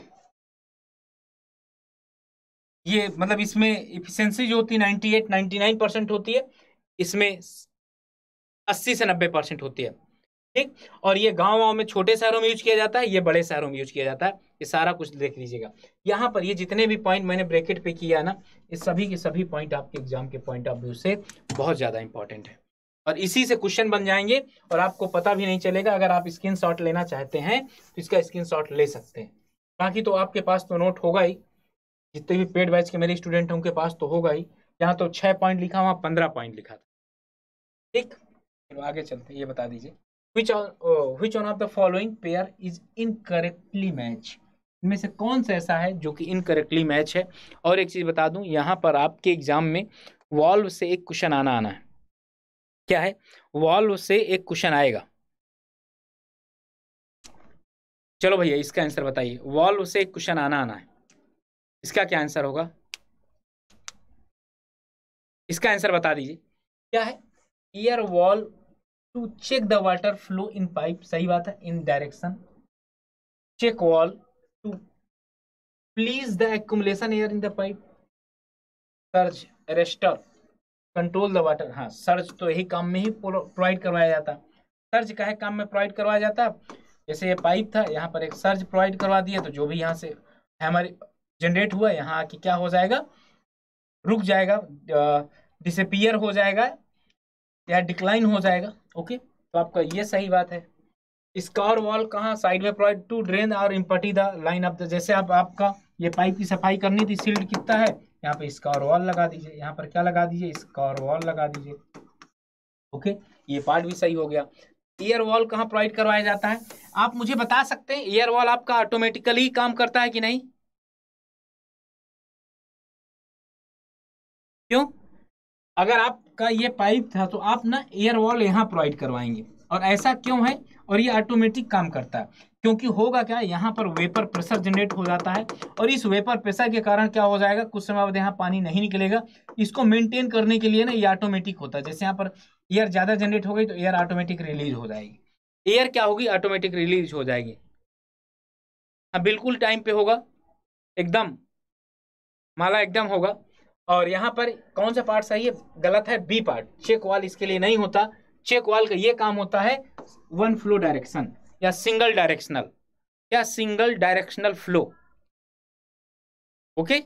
ये मतलब इसमें इफिशियंसी जो होती है ninety eight ninety nine percent होती है, इसमें अस्सी से नब्बे परसेंट होती है, ठीक। और ये गांव गांव में छोटे शहरों में यूज किया जाता है, ये बड़े शहरों में यूज किया जाता है। ये सारा कुछ देख लीजिएगा। यहाँ पर ये जितने भी पॉइंट मैंने ब्रैकेट पे किया ना, ये सभी के सभी पॉइंट आपके एग्जाम के पॉइंट ऑफ व्यू से बहुत ज्यादा इंपॉर्टेंट है, और इसी से क्वेश्चन बन जाएंगे और आपको पता भी नहीं चलेगा। अगर आप स्क्रीन शॉट लेना चाहते हैं तो इसका स्क्रीन शॉट ले सकते हैं, बाकी तो आपके पास तो नोट होगा ही, जितने भी पेड बैच के मेरे स्टूडेंट हैं उनके पास तो होगा ही। यहाँ तो छह पॉइंट लिखा, वहाँ पंद्रह पॉइंट लिखा था, ठीक। चलो आगे चलते हैं, ये बता दीजिए which on uh, which one of the following pair is incorrectly match। इनमें से कौन सा ऐसा है जो कि इनकरेक्टली मैच है? और एक चीज बता दूं, यहाँ पर आपके एग्जाम में वॉल्व से एक क्वेश्चन आना आना है। क्या है? वॉल्व से एक क्वेश्चन आएगा। चलो भैया इसका आंसर बताइए, वॉल्व से एक क्वेश्चन आना आना है, इसका क्या आंसर होगा? इसका आंसर बता दीजिए क्या है? Air valve to check the water flow in pipe, सही बात है, in direction. Check valve to please the accumulation air in the pipe. Surge arrester control the water. हाँ, सर्ज तो यही काम में ही प्रोवाइड करवाया जाता। सर्ज का है काम में प्रोवाइड करवाया जाता। जैसे ये पाइप था, यहाँ पर एक सर्ज प्रोवाइड करवा दिया, तो जो भी यहाँ से हमारे जनरेट हुआ यहाँ आके क्या हो जाएगा? रुक जाएगा, डिसअपियर हो जाएगा या डिक्लाइन हो जाएगा। ओके, तो आपका ये सही बात है। स्कॉर वॉल कहाँ? साइड में प्रोवाइड टू ड्रेन और empty the line of the, जैसे आप आपका ये पाइप की सफाई करनी थी, सील्ड कितना है, यहाँ पे स्कॉर वॉल लगा दीजिए, यहाँ पर क्या लगा दीजिए? स्कॉर वॉल लगा दीजिए। ओके, ये पार्ट भी सही हो गया। एयर वॉल कहाँ प्रोवाइड करवाया जाता है? आप मुझे बता सकते हैं एयर वॉल आपका ऑटोमेटिकली काम करता है कि नहीं? क्यों? अगर आपका ये पाइप था तो आप ना एयर वॉल यहाँ प्रोवाइड करवाएंगे, और ऐसा क्यों है? और ये ऑटोमेटिक काम करता है क्योंकि होगा क्या, यहाँ पर वेपर प्रेशर जनरेट हो जाता है, और इस वेपर प्रेशर के कारण क्या हो जाएगा, कुछ समय बाद यहाँ पानी नहीं निकलेगा। इसको मेंटेन करने के लिए ना ये ऑटोमेटिक होता है। जैसे यहाँ पर एयर ज्यादा जनरेट हो गई तो एयर ऑटोमेटिक रिलीज हो जाएगी। एयर क्या होगी? ऑटोमेटिक रिलीज हो जाएगी। हाँ, बिल्कुल टाइम पे होगा, एकदम माला एकदम होगा। और यहाँ पर कौन सा पार्ट सही है? गलत है, बी पार्ट। चेक वाल इसके लिए नहीं होता। चेक वाल का ये काम होता है वन फ्लो डायरेक्शन या सिंगल डायरेक्शनल या सिंगल डायरेक्शनल फ्लो। ओके,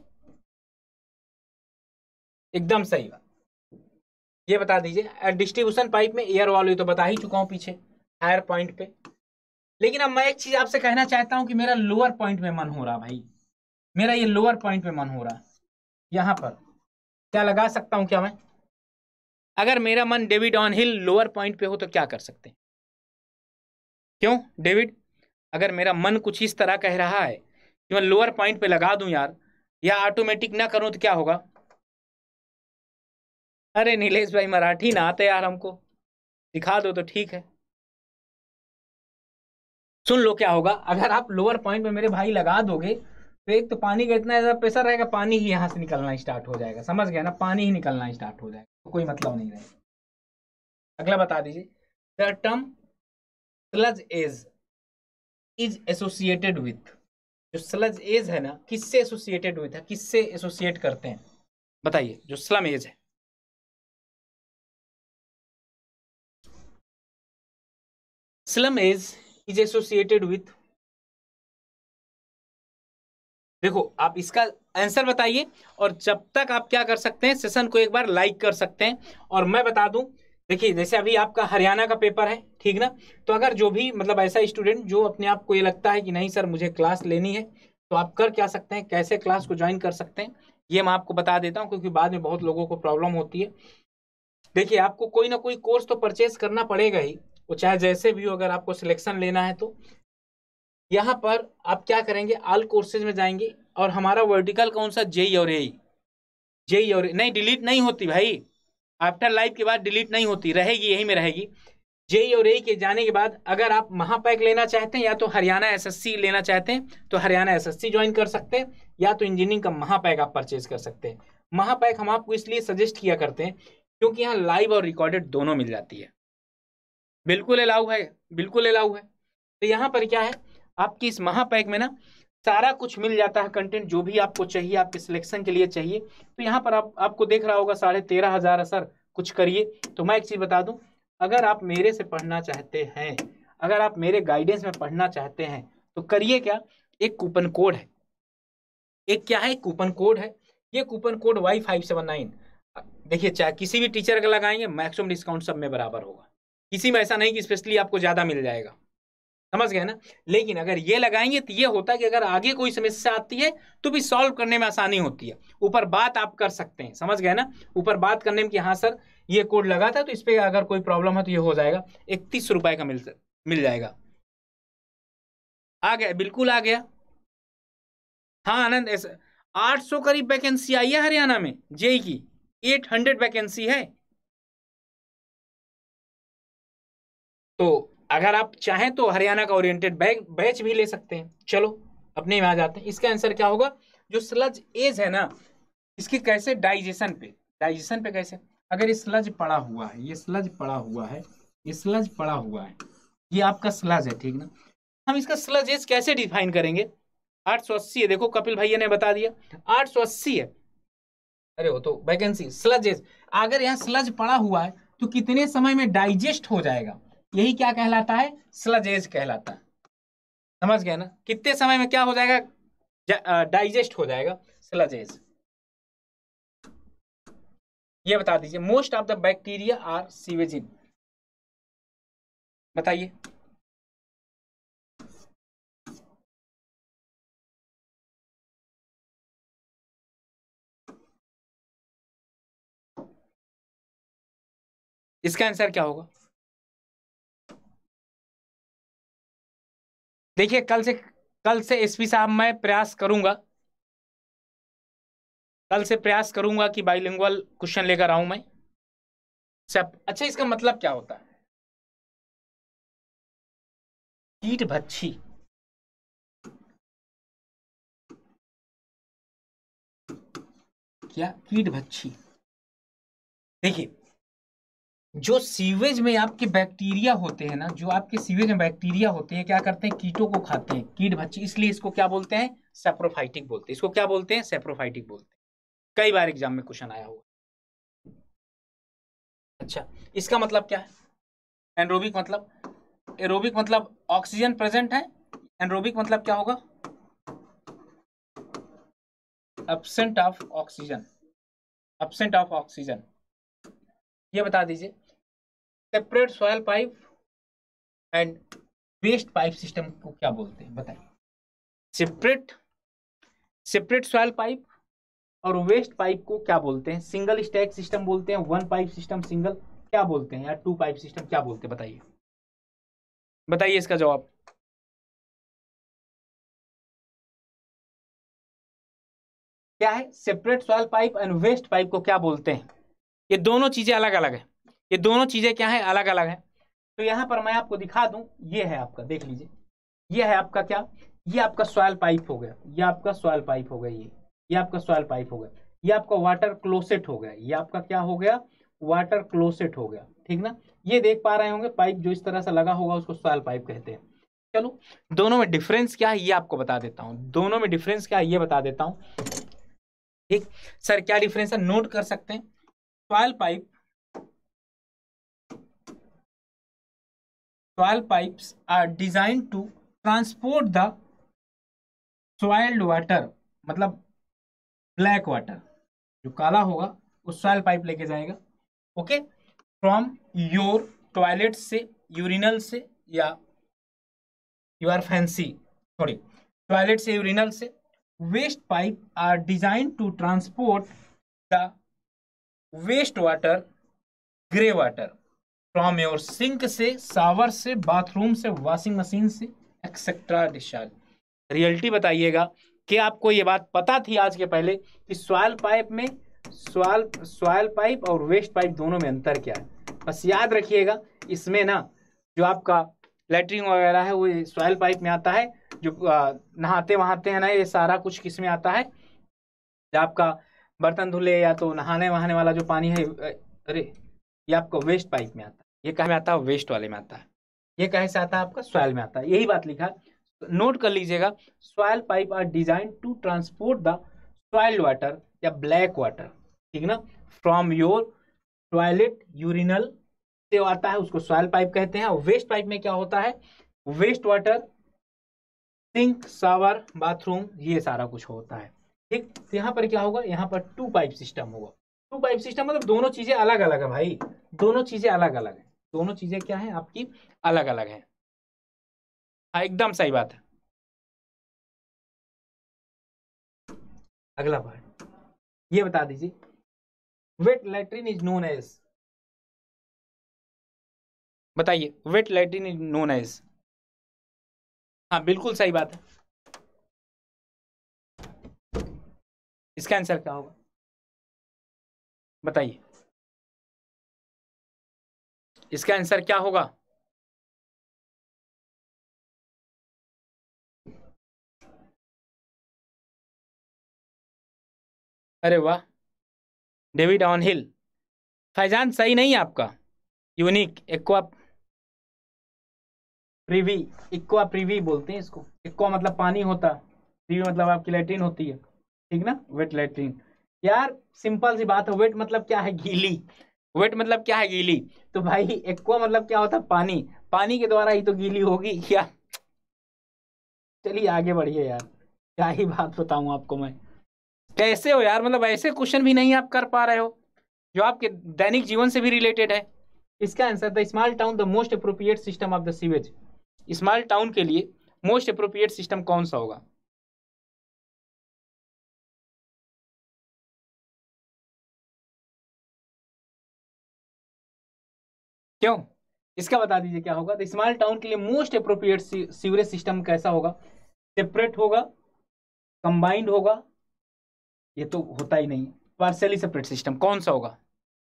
एकदम सही बात। ये बता दीजिए डिस्ट्रीब्यूशन पाइप में एयर वॉल, तो बता ही चुका हूं पीछे हायर पॉइंट पे। लेकिन अब मैं एक चीज आपसे कहना चाहता हूं कि मेरा लोअर पॉइंट में मन हो रहा भाई, मेरा ये लोअर पॉइंट में मन हो रहा, यहां पर क्या लगा सकता हूं क्या मैं? अगर मेरा मन डेविड ऑन हिल लोअर पॉइंट पे हो तो क्या कर सकते हैं? क्यों डेविड? अगर मेरा मन कुछ इस तरह कह रहा है कि मैं लोअर पॉइंट पे लगा दूं यार, या ऑटोमेटिक ना करूं तो क्या होगा? अरे नीलेश भाई, मराठी ना आते यार, हमको सिखा दो तो ठीक है। सुन लो क्या होगा, अगर आप लोअर पॉइंट पे मेरे भाई लगा दोगे तो एक तो पानी का इतना ज्यादा प्रेशर रहेगा, पानी ही यहाँ से निकलना स्टार्ट हो जाएगा। समझ गया ना? पानी ही निकलना स्टार्ट हो जाएगा, तो कोई मतलब नहीं रहेगा। अगला बता दीजिए, the term sludge age is associated with. जो स्लज एज है ना, किससे एसोसिएटेड विथ है? किससे एसोसिएट करते हैं बताइए? जो स्लम एज है, sludge age is associated with, देखो आप इसका आंसर बताइए, और जब तक आप क्या कर सकते हैं, सेशन को एक बार लाइक कर सकते हैं। और मैं बता दूं, देखिए जैसे अभी आपका हरियाणा का पेपर है, ठीक ना? तो अगर जो भी मतलब ऐसा स्टूडेंट जो अपने आप को ये लगता है कि नहीं सर मुझे क्लास लेनी है, तो आप कर क्या सकते हैं, कैसे क्लास को ज्वाइन कर सकते हैं, ये मैं आपको बता देता हूँ, क्योंकि बाद में बहुत लोगों को प्रॉब्लम होती है। देखिए आपको कोई ना कोई कोर्स तो परचेज करना पड़ेगा ही, वो चाहे जैसे भी हो। अगर आपको सिलेक्शन लेना है तो यहाँ पर आप क्या करेंगे, ऑल कोर्सेज में जाएंगे, और हमारा वर्टिकल कौन सा? जेई और एई। जेई और नहीं, डिलीट नहीं होती भाई, आफ्टर लाइफ के बाद डिलीट नहीं होती, रहेगी यही में रहेगी। जेई और एई के जाने के बाद अगर आप महापैक लेना चाहते हैं या तो हरियाणा एसएससी लेना चाहते हैं तो हरियाणा एसएससी ज्वाइन कर सकते हैं, या तो इंजीनियरिंग का महापैक आप परचेज कर सकते हैं। महापैक हम आपको इसलिए सजेस्ट किया करते हैं क्योंकि यहाँ लाइव और रिकॉर्डेड दोनों मिल जाती है। बिल्कुल अलाउ है, बिल्कुल अलाउ है। तो यहाँ पर क्या है, आपकी इस महापैक में ना सारा कुछ मिल जाता है, कंटेंट जो भी आपको चाहिए, आपके सिलेक्शन के लिए चाहिए। तो यहाँ पर आप आपको देख रहा होगा साढ़े तेरह हजार सर कुछ करिए। तो मैं एक चीज बता दूं, अगर आप मेरे से पढ़ना चाहते हैं, अगर आप मेरे गाइडेंस में पढ़ना चाहते हैं तो करिए क्या, एक कूपन कोड है, एक क्या है, कूपन कोड है। ये coupon code Y five seven nine, देखिए चाहे किसी भी टीचर का लगाएंगे मैक्सिमम डिस्काउंट सब में बराबर होगा, किसी में ऐसा नहीं कि स्पेशली आपको ज्यादा मिल जाएगा। समझ गए ना? लेकिन अगर ये लगाएंगे तो ये होता है कि अगर आगे कोई समस्या आती है तो भी सॉल्व करने में आसानी होती है, ऊपर बात आप कर सकते हैं। समझ गए ना? ऊपर बात करने में कि हाँ सर ये कोड लगा था तो इस पर अगर कोई प्रॉब्लम है तो ये हो जाएगा, इकतीस रुपए का मिल मिल जाएगा। आ गया? बिल्कुल आ गया। हाँ आनंद, ऐसा आठ सौ करीब वैकेंसी आई है हरियाणा में जेई की, आठ सौ वैकेंसी है। तो अगर आप चाहें तो हरियाणा का ओरिएंटेड बैच भी ले सकते हैं। चलो अपने में आ जाते हैं, इसका आंसर क्या होगा? जो स्लज एज है ना, इसकी कैसे डाइजेशन पे, डाइजेशन पे कैसे, अगर ये स्लज पड़ा हुआ है, ये स्लज पड़ा हुआ है, ये स्लज पड़ा हुआ है, ये आपका स्लज है, ठीक ना, हम इसका स्लज एज कैसे डिफाइन करेंगे? आठ सौ अस्सी है, देखो कपिल भैया ने बता दिया आठ सौ अस्सी है। अरे वो तो वैकेंसी स्लज एज, अगर यहाँ स्लज पड़ा हुआ है तो कितने समय में डाइजेस्ट हो जाएगा, यही क्या कहलाता है? स्लज एज कहलाता है। समझ गए ना, कितने समय में क्या हो जाएगा, डाइजेस्ट हो जाएगा स्लज एज। ये बता दीजिए, most of the bacteria are sewage in, बताइए। इसका आंसर क्या होगा? देखिए कल से, कल से एसपी साहब मैं प्रयास करूंगा, कल से प्रयास करूंगा कि बाइलिंगुअल क्वेश्चन लेकर आऊं मैं सब। अच्छा इसका मतलब क्या होता है? कीट भक्षी, क्या कीट भक्षी? देखिए जो सीवेज में आपके बैक्टीरिया होते हैं ना, जो आपके सीवेज में बैक्टीरिया होते हैं क्या करते हैं? कीटों को खाते हैं, कीट भक्षी, इसलिए इसको क्या बोलते हैं? सेप्रोफाइटिक बोलते हैं। इसको क्या बोलते हैं? सेप्रोफाइटिक बोलते हैं। कई बार एग्जाम में क्वेश्चन आया होगा। अच्छा इसका मतलब क्या है? एनरोबिक मतलब, एरोबिक मतलब ऑक्सीजन प्रेजेंट है, एनरोबिक मतलब क्या होगा? Absent of oxygen, absent of oxygen. ये बता दीजिए, separate soil pipe and waste pipe system को क्या बोलते हैं, बताइए। सेपरेट, सेपरेट सॉइल पाइप और वेस्ट पाइप को क्या बोलते हैं? सिंगल स्टैक सिस्टम बोलते हैं, वन पाइप सिस्टम सिंगल क्या बोलते हैं, या टू पाइप सिस्टम क्या बोलते हैं, बताइए, बताइए इसका जवाब। क्या है? Separate soil pipe and waste pipe को क्या बोलते हैं? ये दोनों चीजें अलग अलग है, ये दोनों चीजें क्या है? अलग अलग है। तो यहां पर मैं आपको दिखा दूं, ये है आपका, देख लीजिए, ये है आपका क्या, ये आपका सॉइल पाइप हो गया, ये आपका सॉइल पाइप हो गया, ये ये आपका सॉइल पाइप हो गया, ये आपका वाटर क्लोसेट हो गया, ये आपका क्या हो गया? वाटर क्लोसेट हो गया, ठीक ना। ये देख पा रहे होंगे पाइप जो इस तरह से लगा होगा उसको सॉइल पाइप कहते हैं। चलो दोनों में डिफरेंस क्या है ये आपको बता देता हूं, दोनों में डिफरेंस क्या है ये बता देता हूं। ठीक सर, क्या डिफरेंस है नोट कर सकते हैं। Soil pipe, soil pipes are designed to transport the soiled water, मतलब ब्लैक वाटर, जो काला होगा वो सॉइल पाइप लेके जाएगा, ओके, फ्रॉम योर टॉयलेट से, यूरिनल से, या you are fancy, sorry, toilet से, यूरिनल से। Waste pipe are design to transport the waste water, grey water, from your sink से, शावर से, बाथरूम से, वॉशिंग मशीन से, एक्सेट्रा डिस्चार्ज। रियलिटी बताइएगा कि आपको ये बात पता थी आज के पहले कि सॉइल पाइप में, सॉइल सॉइल पाइप और वेस्ट पाइप दोनों में अंतर क्या है? बस याद रखिएगा, इसमें ना जो आपका लेटरिन वगैरह है वो सॉइल पाइप में आता है, जो आ, नहाते वहाते हैं ना, ये सारा कुछ किस में आता है? जो आपका बर्तन धुले या तो नहाने वहाने वाला जो पानी है, अरे ये आपको वेस्ट पाइप में आता है, ये कहाँ में आता है? वेस्ट वाले में आता है। ये कहाँ से आता है? आपका सॉइल में आता है, यही बात लिखा है, नोट कर लीजिएगा। Soil pipe are design to transport the soiled water या ब्लैक वाटर, ठीक ना, फ्रॉम योर टॉयलेट, यूरिनल से आता है, उसको सॉइल पाइप कहते हैं। और वेस्ट पाइप में क्या होता है? Waste water, sink, shower, bathroom, ये सारा कुछ होता है, ठीक। तो यहाँ पर क्या होगा? यहाँ पर टू पाइप सिस्टम होगा। टू पाइप सिस्टम मतलब दोनों चीजें अलग अलग है भाई, दोनों चीजें अलग अलग है, दोनों चीजें क्या है आपकी? अलग अलग है। हाँ एकदम सही बात है। अगला पार्ट ये बता दीजिए, wet latrine is known as, बताइए, wet latrine is known as. हाँ बिल्कुल सही बात है। इसका आंसर क्या होगा बताइए, इसका आंसर क्या होगा? अरे वाह, डेविड ऑन हिल। फैजान सही नहीं है आपका। Unique aqua privy, aqua privy बोलते हैं इसको। इक्वा मतलब पानी होता, प्रीवी मतलब आपकी लैट्रिन होती है, ठीक ना, वेट लैट्रिन। यार सिंपल सी बात है, वेट मतलब क्या है? गीली। वेट मतलब क्या है? गीली। तो भाई एक्वा मतलब क्या होता है? पानी। पानी के द्वारा ही तो गीली होगी क्या? चलिए आगे बढ़िए यार, क्या ही बात बताऊं आपको मैं। कैसे हो यार, मतलब ऐसे क्वेश्चन भी नहीं आप कर पा रहे हो जो आपके दैनिक जीवन से भी रिलेटेड है। इसका answer, the small town the most appropriate system of the sewage. Small town के लिए मोस्ट अप्रोप्रिएट सिस्टम कौन सा होगा? क्यों? इसका बता दीजिए क्या होगा। द स्मॉल टाउन के लिए मोस्ट अप्रोप्रिएट सीवरेज सिस्टम कैसा होगा? सेपरेट होगा, कंबाइंड होगा, ये तो होता ही नहीं, पार्शियली सेपरेट सिस्टम कौन सा होगा?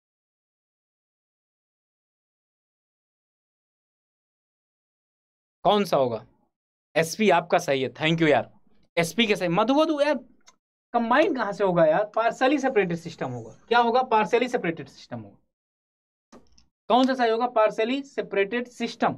कौन सा होगा? एसपी आपका सही है, थैंक यू यार। एसपी के सही। मधुवधु यार, कंबाइंड कहां से होगा यार? पार्शियली सेपरेटेड सिस्टम होगा। क्या होगा? पार्शियली सेपरेटेड सिस्टम होगा। कौन सा सही होगा? Partially separated system.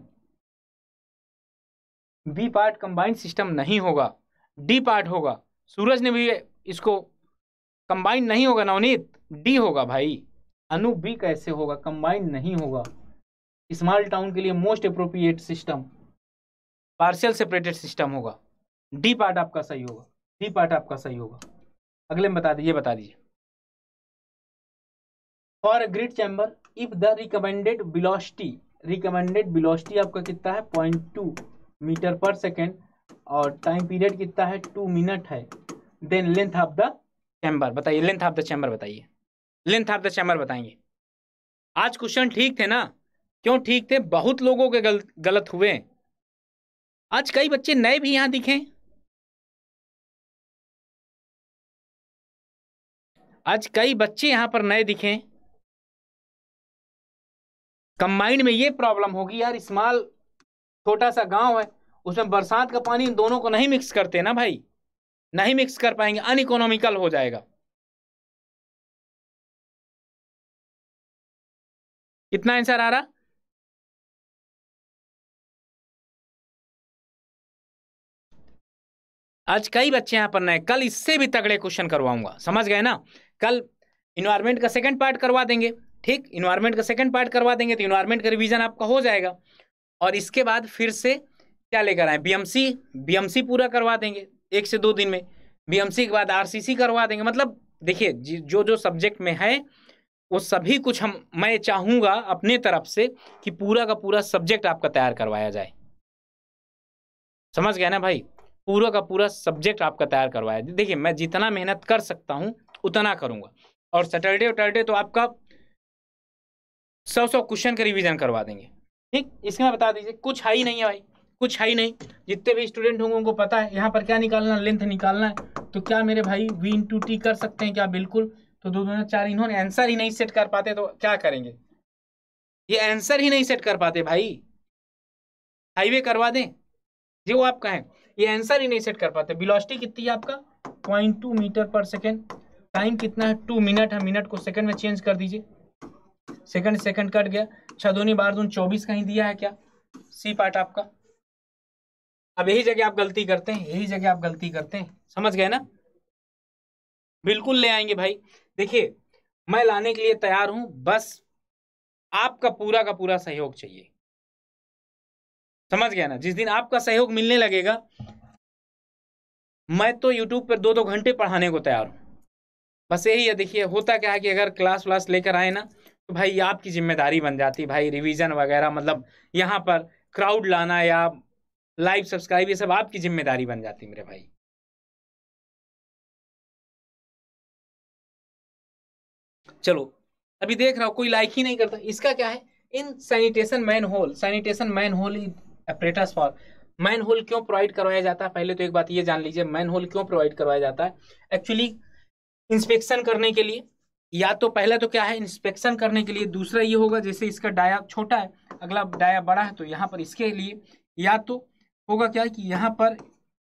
B part combined system नहीं होगा, डी पार्ट होगा। सूरज ने भी इसको, कंबाइंड नहीं होगा नवनीत, डी होगा भाई। अनु बी कैसे होगा? कंबाइंड नहीं होगा। स्मॉल टाउन के लिए most appropriate system partial separated system होगा। डी पार्ट आपका सही होगा, डी पार्ट आपका सही होगा। अगले में बता दीजिए, बता दीजिए। For a grit chamber if the recommended velocity, recommended velocity आपका कितना है? पॉइंट टू मीटर पर सेकेंड, और टाइम पीरियड कितना है? टू मिनट है। Then length of the chamber बताइए, लेंथ ऑफ द चैम्बर बताइए, लेंथ ऑफ द चैम्बर बताएंगे। आज क्वेश्चन ठीक थे ना? क्यों ठीक थे? बहुत लोगों के गल, गलत हुए। आज कई बच्चे नए भी यहां दिखे, आज कई बच्चे यहां पर नए दिखे। कंबाइंड में ये प्रॉब्लम होगी यार, स्मॉल छोटा सा गांव है, उसमें बरसात का पानी इन दोनों को नहीं मिक्स करते ना भाई, नहीं मिक्स कर पाएंगे, अनइकोनॉमिकल हो जाएगा। कितना आंसर आ रहा? आज कई बच्चे यहां पर नए, कल इससे भी तगड़े क्वेश्चन करवाऊंगा, समझ गए ना? कल इन्वायरमेंट का सेकंड पार्ट करवा देंगे, ठीक, इन्वायरमेंट का सेकंड पार्ट करवा देंगे तो इन्वायरमेंट का रिवीजन आपका हो जाएगा। और इसके बाद फिर से क्या लेकर आए? बीएमसी, बीएमसी पूरा करवा देंगे एक से दो दिन में। बीएमसी के बाद आरसीसी करवा देंगे। मतलब देखिए, जो जो सब्जेक्ट में है वो सभी कुछ हम, मैं चाहूंगा अपने तरफ से कि पूरा का पूरा सब्जेक्ट आपका तैयार करवाया जाए। समझ गया ना भाई? पूरा का पूरा सब्जेक्ट आपका तैयार करवाया। देखिए मैं जितना मेहनत कर सकता हूं उतना करूंगा। और सैटरडे वैटरडे तो आपका सौ सौ क्वेश्चन का रिवीजन करवा देंगे, ठीक। इसमें बता दीजिए, कुछ है ही नहीं है भाई, कुछ है ही नहीं। जितने भी स्टूडेंट होंगे उनको पता है यहाँ पर क्या निकालना, लेंथ निकालना है। तो क्या मेरे भाई वी इंटू टी कर सकते हैं क्या? बिल्कुल। तो दो दो चार, इन्होंने आंसर ही नहीं सेट कर पाते तो क्या करेंगे? ये आंसर ही नहीं सेट कर पाते भाई, हाईवे करवा दें जो आप कहें, ये आंसर ही नहीं सेट कर पाते। वेलोसिटी कितनी है आपका? पॉइंट टू मीटर पर सेकेंड। टाइम कितना है? टू मिनट है, मिनट को सेकंड में चेंज कर दीजिए, सेकंड सेकंड कट गया, छह दूनी बार दून चौबीस कहीं दिया है क्या? सी पार्ट आपका। अब यही जगह आप गलती करते हैं, यही जगह आप गलती करते हैं, समझ गए ना? बिल्कुल ले आएंगे भाई। देखिए मैं लाने के लिए तैयार हूं, बस आपका पूरा का पूरा सहयोग चाहिए। समझ गया ना? जिस दिन आपका सहयोग मिलने लगेगा, मैं तो यूट्यूब पर दो दो घंटे पढ़ाने को तैयार हूं। बस यही है। देखिए होता क्या है कि अगर क्लास व्लास लेकर आए ना तो भाई आपकी जिम्मेदारी बन जाती है भाई, रिवीजन वगैरह, मतलब यहाँ पर क्राउड लाना या लाइव सब्सक्राइब, ये सब आपकी जिम्मेदारी बन जाती मेरे भाई। चलो अभी देख रहा हूं कोई लाइक ही नहीं करता। इसका क्या है? In sanitation manhole, sanitation manhole apparatus for. Manhole क्यों प्रोवाइड करवाया जाता है? पहले तो एक बात ये जान लीजिए, मैन होल क्यों प्रोवाइड करवाया जाता है। एक्चुअली इंस्पेक्शन करने के लिए, या तो पहला तो क्या है इंस्पेक्शन करने के लिए, दूसरा ये होगा जैसे इसका डाया छोटा है, अगला डाया बड़ा है, तो यहाँ पर इसके लिए या तो होगा क्या कि यहाँ पर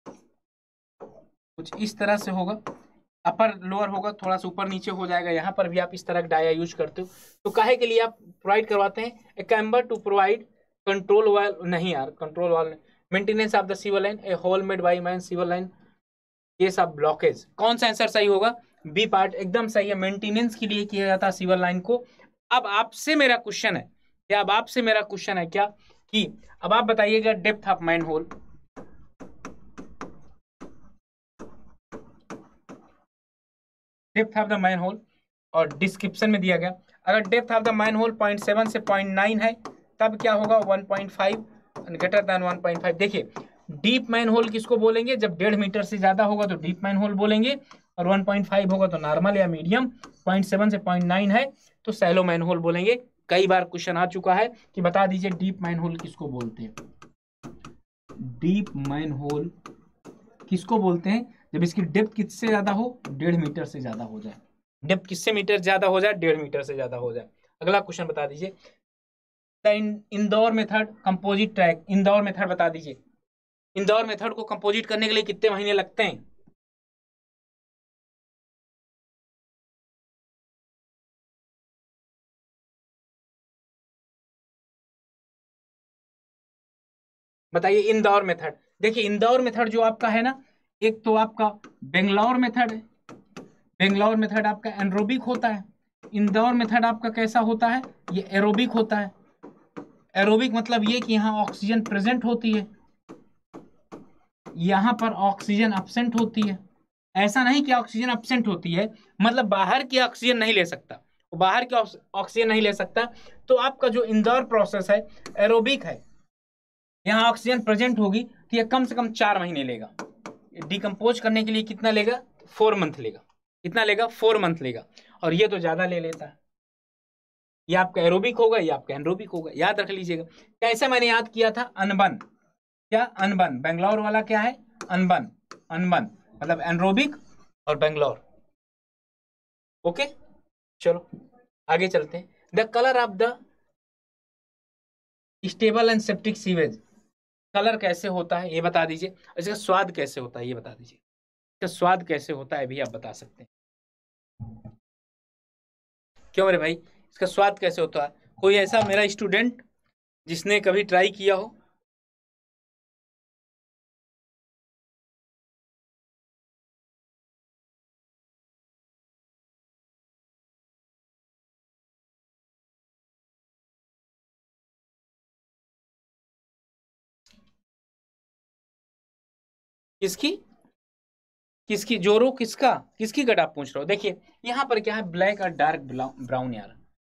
कुछ इस तरह से होगा, अपर लोअर होगा, थोड़ा सा ऊपर नीचे हो जाएगा, यहाँ पर भी आप इस तरह का डाया यूज करते हो। तो काहे के लिए आप प्रोवाइड करवाते हैं, a camber to provide control valve, नहीं यार control valve, maintenance of the sewer line, a hole made by man sewer line, case of blockage. कौन सा आंसर सही होगा, बी पार्ट एकदम सही है, मेंटेनेंस के लिए किया जाता है सीवर लाइन को। अब आपसे मेरा क्वेश्चन है क्या, अब आपसे मेरा क्वेश्चन है क्या कि अब आप बताइएगा depth of manhole, depth of the manhole, और डिस्क्रिप्शन में दिया गया अगर depth of the manhole point seven से पॉइंट नाइन है तब क्या होगा one point five greater than one point five. देखिए डीप मैन होल किसको बोलेंगे, जब डेढ़ मीटर से ज्यादा होगा तो डीप मैन होल बोलेंगे, और वन पॉइंट फाइव होगा तो नॉर्मल या मीडियम, पॉइंट सेवन से पॉइंट नाइन है तो सैलो मैन होल बोलेंगे। कई बार क्वेश्चन आ चुका है कि बता दीजिए डीप मैन होल किसको बोलते हैं, डीप मैन होल किसको बोलते हैं, जब इसकी डेप्थ किससे ज्यादा हो, डेढ़ मीटर से ज्यादा हो जाए, डेप्थ किससे मीटर ज्यादा हो जाए, डेढ़ मीटर से ज्यादा हो जाए। अगला क्वेश्चन बता दीजिए, Indore method composite track, Indore method बता दीजिए, इंदौर मेथड को कंपोजिट करने के लिए कितने महीने लगते हैं, बताइए इंदौर मेथड। देखिए इंदौर मेथड जो आपका है ना, एक तो आपका बेंगलौर मेथड है, बेंगलौर मेथड आपका एनरोबिक होता है, इंदौर मेथड आपका कैसा होता है, ये एरोबिक होता है। एरोबिक मतलब ये कि यहाँ ऑक्सीजन प्रेजेंट होती है, यहाँ पर ऑक्सीजन एब्सेंट होती है। ऐसा नहीं कि ऑक्सीजन एब्सेंट होती है मतलब बाहर की ऑक्सीजन नहीं ले सकता, वो बाहर की ऑक्सीजन नहीं ले सकता, तो आपका जो इंदौर प्रोसेस है एरोबिक है, यहाँ ऑक्सीजन प्रेजेंट होगी तो ये कम से कम चार महीने लेगा, डिकम्पोज करने के लिए कितना लेगा, फोर मंथ लेगा, कितना लेगा, फोर मंथ लेगा, और ये तो ज्यादा ले लेता है। ये आपका एरोबिक होगा, ये आपका एनरोबिक होगा, याद रख लीजिएगा। कैसे मैंने याद किया था, अनबन, क्या अनबन, बेंगलोर वाला क्या है अनबन, अनबन मतलब एनरोबिक और बेंगलोर। ओके चलो आगे चलते हैं। The colour of the stable and septic sewage, colour कैसे होता है ये बता दीजिए, इसका स्वाद कैसे होता है ये बता दीजिए, इसका स्वाद कैसे होता है भी आप बता सकते हैं। क्यों मेरे भाई, इसका स्वाद कैसे होता है, कोई ऐसा मेरा स्टूडेंट जिसने कभी ट्राई किया हो, किसकी किसकी जोरो, किसका किसकी गट आप पूछ रहे हो। देखिए यहाँ पर क्या है, ब्लैक और डार्क ब्राउन यार,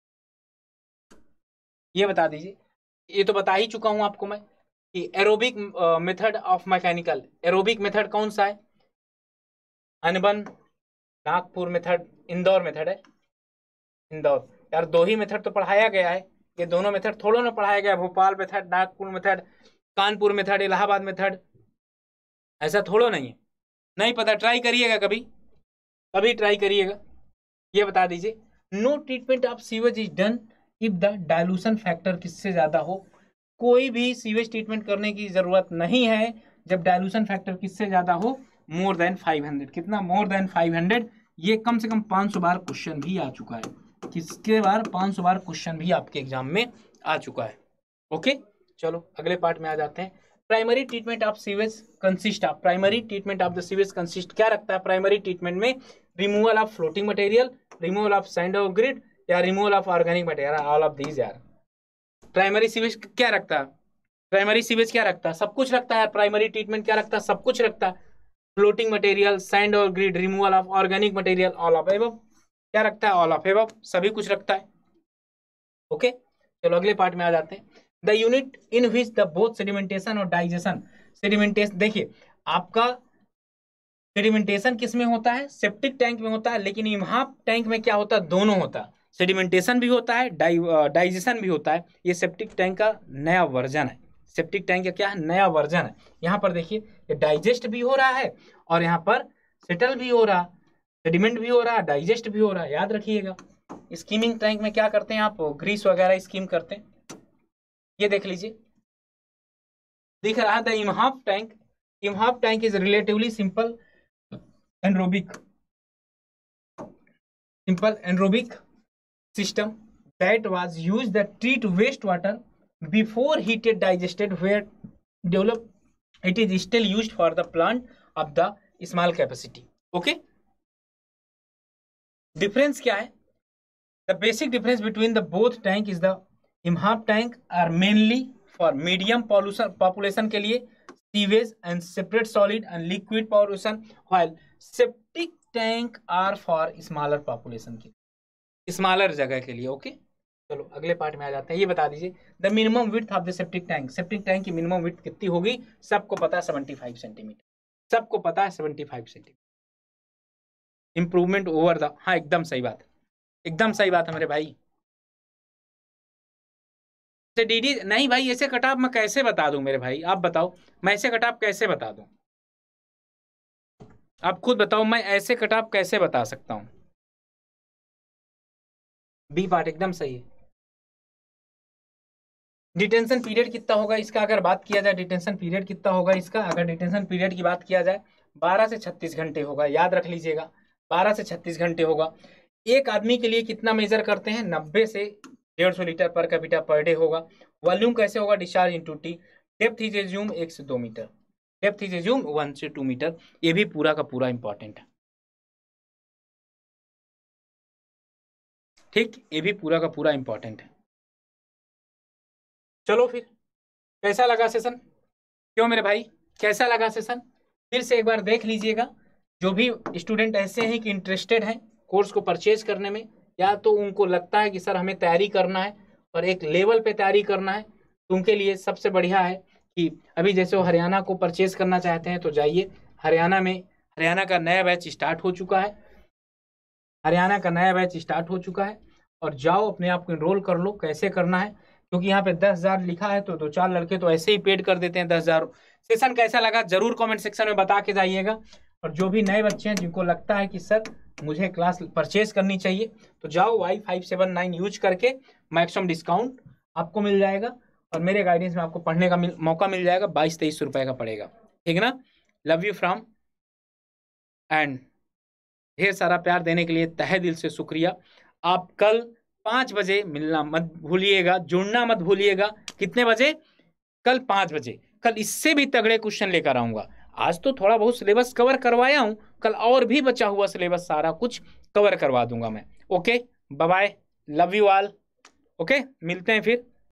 ये बता दीजिए। ये तो बता ही चुका हूं आपको मैं कि aerobic method of mechanical, aerobic method कौन सा है, अनबन, नागपुर मेथड, इंदौर मेथड है, इंदौर। यार दो ही मेथड तो पढ़ाया गया है, ये दोनों मेथड थोड़ा ना पढ़ाया गया, Bhopal method, Nagpur method, Kanpur method, Allahabad method, ऐसा थोड़ा नहीं है। नहीं पता ट्राई करिएगा, कभी कभी ट्राई करिएगा। ये बता दीजिए, no treatment of sewage is done if the dilution factor किससे ज्यादा हो, कोई भी सीवेज ट्रीटमेंट करने की जरूरत नहीं है जब डाइल्यूशन फैक्टर किससे ज्यादा हो, मोर देन फाइव हंड्रेड। कितना, मोर देन फाइव हंड्रेड। ये कम से कम पाँच सौ बार क्वेश्चन भी आ चुका है, किसके बार, पाँच सौ बार क्वेश्चन भी आपके एग्जाम में आ चुका है। ओके चलो अगले पार्ट में आ जाते हैं। Primary treatment of sewage consist of, primary treatment of the sewage consist क्या रखता है प्राइमरी ट्रीटमेंट में, removal of floating material, removal of sand और ग्रिड, या removal of organic material, all of these यार। प्राइमरी सीवेज क्या रखता है, प्राइमरी सीवेज क्या रखता है, सब कुछ रखता है। प्राइमरी ट्रीटमेंट क्या रखता है, सब कुछ रखता है, फ्लोटिंग मटेरियल, सैंड और grit, removal of organic material, all of above. क्या रखता है, ऑल ऑफ एबव, सभी कुछ रखता है। ओके चलो अगले पार्ट में आ जाते हैं। The unit in which the both sedimentation और डाइजेशन, सेडिमेंटेशन देखिए आपका सेडिमेंटेशन किस में होता है, सेप्टिक टैंक में होता है, लेकिन यहाँ टैंक में क्या होता है, दोनों होता है, सेडिमेंटेशन भी होता है, डाइजेशन भी होता है। ये सेप्टिक टैंक का नया वर्जन है, सेप्टिक टैंक का क्या है, नया वर्जन है। यहाँ पर देखिए ये डाइजेस्ट भी हो रहा है और यहाँ पर सेटल भी हो रहा, सेडिमेंट भी हो रहा है, डाइजेस्ट भी हो रहा है, याद रखिएगा। स्कीमिंग टैंक में क्या करते हैं आप, ग्रीस वगैरह स्कीम करते हैं। ये देख लीजिए, दिख रहा है the Imhoff tank. Imhoff tank is relatively simple anaerobic simple anaerobic system that was used to treat wastewater before heated digested where developed it is still used for the plant of the small capacity. Okay, difference क्या है? The basic difference between the both tank is the imhap tank are mainly for medium pollution population के लिए sewage and separate solid and liquid pollution, while septic tank are for smaller population के smaller जगह के लिए। Okay, चलो अगले part में आ जाते हैं। ये बता दीजिए the minimum width of the septic tank. Septic tank की मिनिमम विड्थ कितनी होगी? सबको पता है पचहत्तर सेंटीमीटर, सबको पता है पचहत्तर सेंटीमीटर। इंप्रूवमेंट ओवर द, हाँ एकदम सही बात, एकदम सही बात है मेरे भाई। डीडी नहीं भाई, ऐसे कटाप मैं कैसे बता दूं मेरे भाई, आप बताओ मैं ऐसे कटाप कैसे बता दूं? आप खुद बताओ, मैं ऐसे कटाप कैसे बता सकता हूं? बी पार्ट एकदम सही है। डिटेंशन पीरियड कितना होगा इसका, अगर बात किया जाए डिटेंशन पीरियड कितना होगा इसका, अगर डिटेंशन पीरियड की बात किया जाए बारह से छत्तीस घंटे होगा, याद रख लीजिएगा बारह से छत्तीस घंटे होगा। एक आदमी के लिए कितना मेजर करते हैं? नब्बे से डेढ़ सौ litre per capita per day होगा। वॉल्यूम कैसे होगा? Discharge into T. Depth is assume एक से दो मीटर, डेप्थ इज एज्यूम वन से टू मीटर। ये भी पूरा का पूरा इंपॉर्टेंट है, ठीक, ये भी पूरा का पूरा इंपॉर्टेंट है। चलो फिर, कैसा लगा सेशन? क्यों मेरे भाई, कैसा लगा सेशन? फिर से एक बार देख लीजिएगा। जो भी स्टूडेंट ऐसे हैं कि इंटरेस्टेड हैं कोर्स को परचेज करने में, या तो उनको लगता है कि सर हमें तैयारी करना है और एक लेवल पे तैयारी करना है, तो उनके लिए सबसे बढ़िया है कि अभी जैसे वो हरियाणा को परचेज करना चाहते हैं तो जाइए हरियाणा में। हरियाणा का नया बैच स्टार्ट हो चुका है, हरियाणा का नया बैच स्टार्ट हो चुका है, और जाओ अपने आप को इनरोल कर लो। कैसे करना है, क्योंकि यहाँ पे दस हजार लिखा है तो दो चार लड़के तो ऐसे ही पेड कर देते हैं दस हजार। सेशन कैसा लगा जरूर कमेंट सेक्शन में बता के जाइएगा। और जो भी नए बच्चे हैं जिनको लगता है कि सर मुझे क्लास परचेज करनी चाहिए, तो जाओ Y five seven nine use करके मैक्सिमम डिस्काउंट आपको मिल जाएगा, और मेरे गाइडेंस में आपको पढ़ने का मिल, मौका मिल जाएगा। बाईस तेईस रुपए का पड़ेगा, ठीक ना। लव यू फ्रॉम एंड ढेर सारा प्यार देने के लिए तहे दिल से शुक्रिया। आप कल पाँच बजे मिलना मत भूलिएगा, जुड़ना मत भूलिएगा। कितने बजे? कल पाँच बजे। कल इससे भी तगड़े क्वेश्चन लेकर आऊंगा। आज तो थोड़ा बहुत सिलेबस कवर करवाया हूं, कल और भी बचा हुआ सिलेबस सारा कुछ कवर करवा दूंगा मैं। Okay, bye bye, love you all. Okay, मिलते हैं फिर।